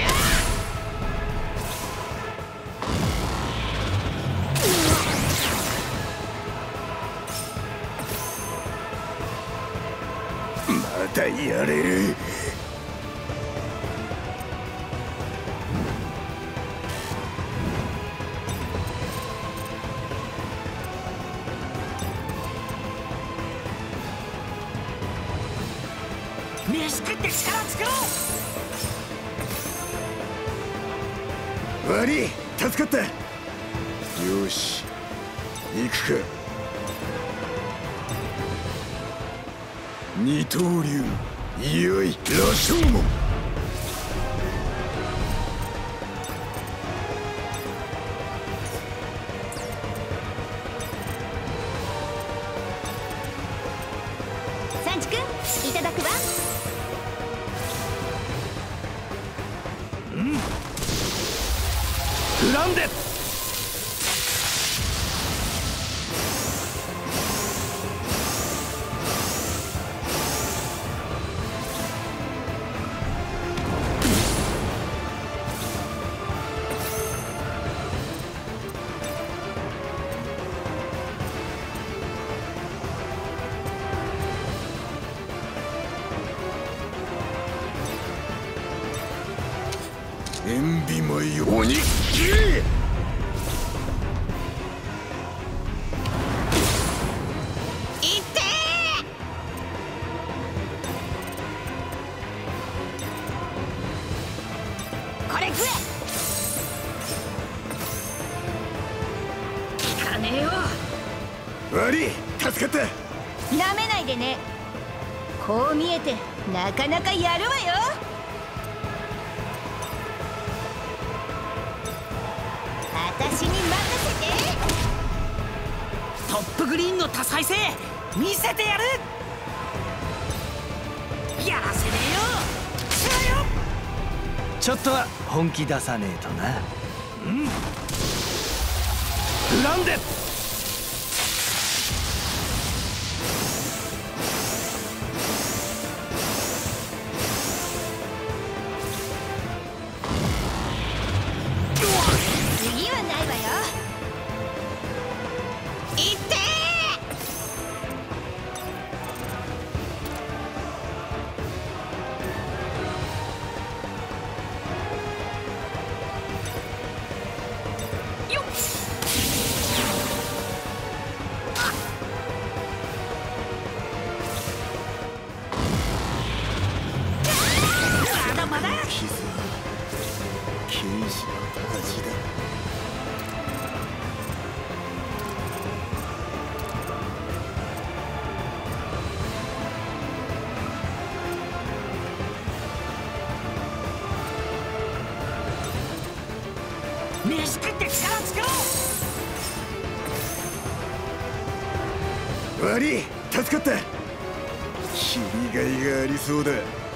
またやれる。 飯食って力作ろう。 悪い、助かった。よし行くか。二刀流いよい羅生門。 サンチくん、いただくわ。 フランデ。 塩ビ米鬼っきり。 これ食え。効かねえよ。 悪い、助かった。 なめないでね。こう見えてなかなかやるわよ。私に任せて。 トップグリーンの多彩性見せてやる。やらせねえよ。しろよ。 ちょっとは本気出さねえとな。フランデ。 次はないわよ。 いってよっ。 飯食って力つけろ。 悪い、助かった。切りがいがありそうだ。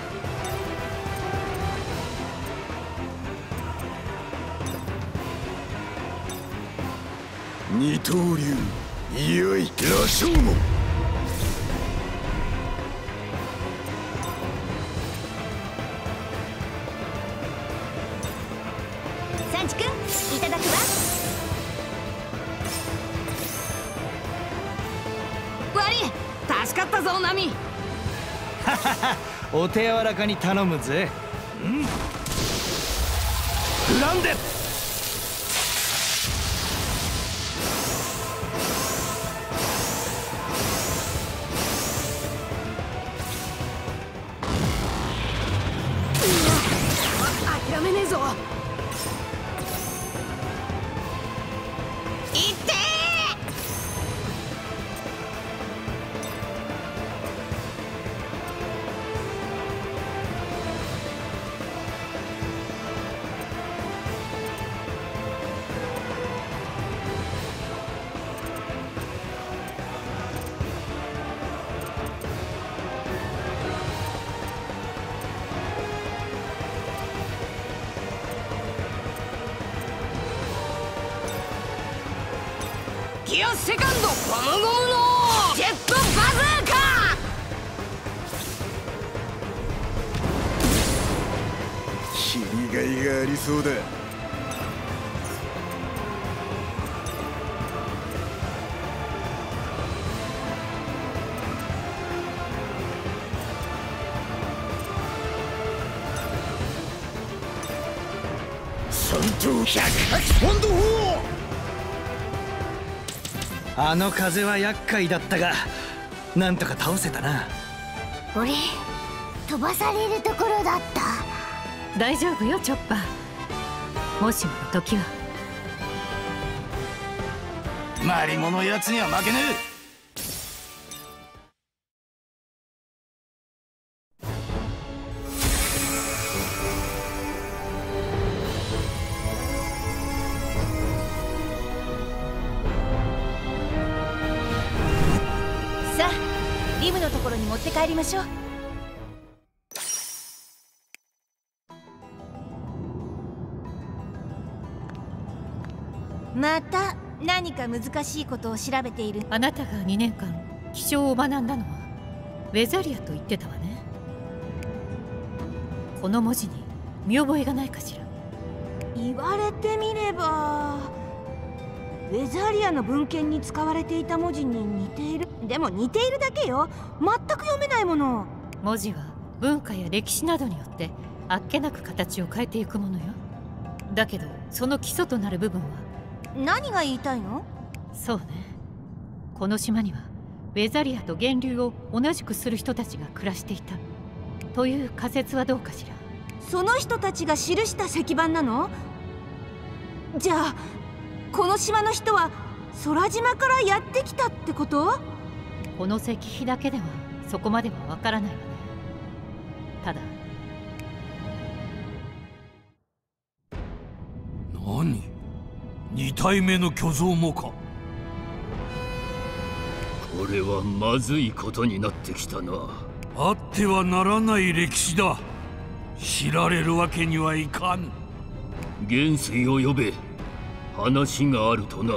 二刀流、いよい羅生門。 サンチ君、いただくわ。 悪い、助かったぞナミ。 ははは、お手柔らかに頼むぜ。ランデ。 諦めねえぞ。 いってギアセカンドゴムゴムのジェットバズーカ。 切りがいがありそうだ。三頭108ポンド砲。 あの風は厄介だったが、なんとか倒せたな。 俺、飛ばされるところだった。 大丈夫よチョッパー。もしもの時は。 マリモのやつには負けねえ。 さあ、リムのところに持って帰りましょう。また何か難しいことを調べている。 あなたが2年間気象を学んだのはウェザリアと言ってたわね。この文字に見覚えがないかしら。 言われてみればウェザリアの文献に使われていた文字に似ている。でも似ているだけよ。全く読めないもの。 文字は文化や歴史などによってあっけなく形を変えていくものよ。だけどその基礎となる部分は。 何が言いたいの？ そうね。この島にはウェザリアと源流を同じくする人たちが暮らしていたという仮説はどうかしら。 その人たちが記した石板なの？じゃあこの島の人は空島からやってきたってこと？ この石碑だけではそこまではわからないわね。ただ。 何？2体目の巨像もか。 これはまずいことになってきたな。 あってはならない歴史だ。知られるわけにはいかん。 元帥を呼べ。話があるとな。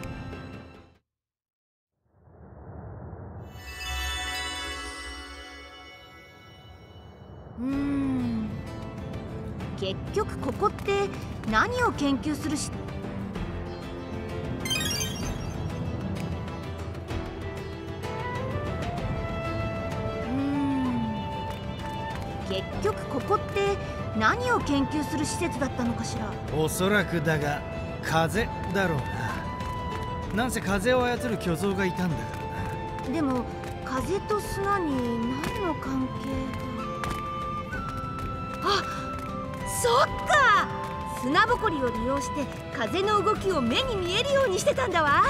結局ここって何を研究するし。結局ここって何を研究する施設だったのかしら。 おそらくだが風だろうな。なんせ風を操る巨像がいたんだからな。 でも風と砂に何の関係が。あ、そっか。砂ぼこりを利用して風の動きを目に見えるようにしてたんだわ。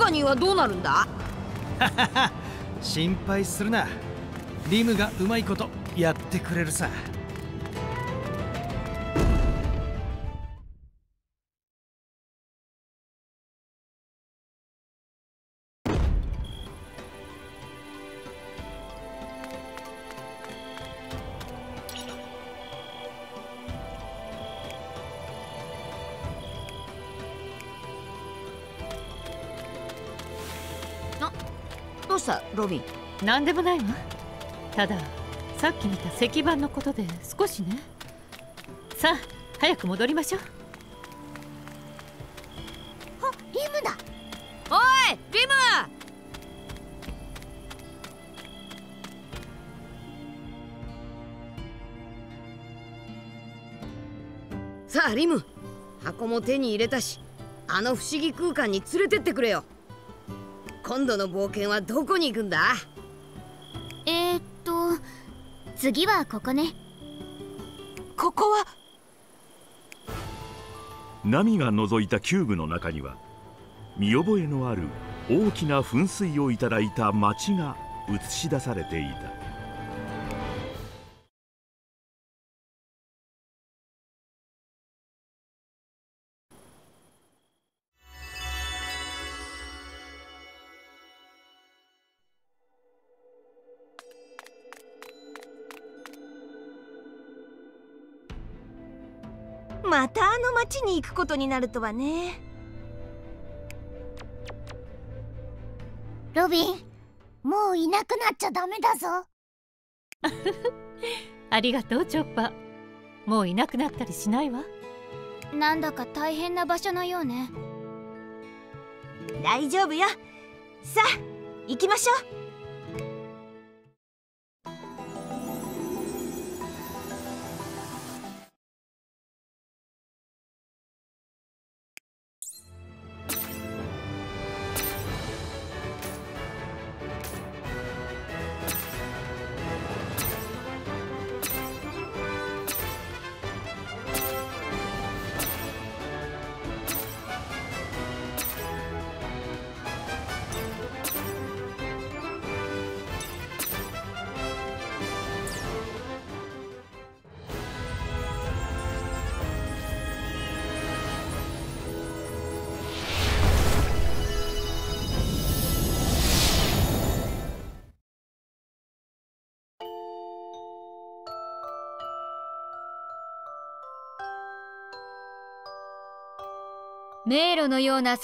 ーニーはどうなるんだ？ 心配するな。リムがうまいことやってくれるさ。 どうしたロビン？ 何でもないわ。たださっき見た石板のことで少しね。さあ早く戻りましょう。 あ、リムだ。 おいリム！さあリム、箱も手に入れたし、あの不思議空間に連れてってくれよ。今度の冒険はどこに行くんだ？ 次はここね。 ここは？ ナミが覗いたキューブの中には見覚えのある大きな噴水をいただいた町が映し出されていた。 またあの町に行くことになるとはね。 ロビン、もういなくなっちゃダメだぞ。 ありがとうチョッパー。もういなくなったりしないわ。 なんだか大変な場所のようね。 大丈夫よ。さあ行きましょう。 迷路のような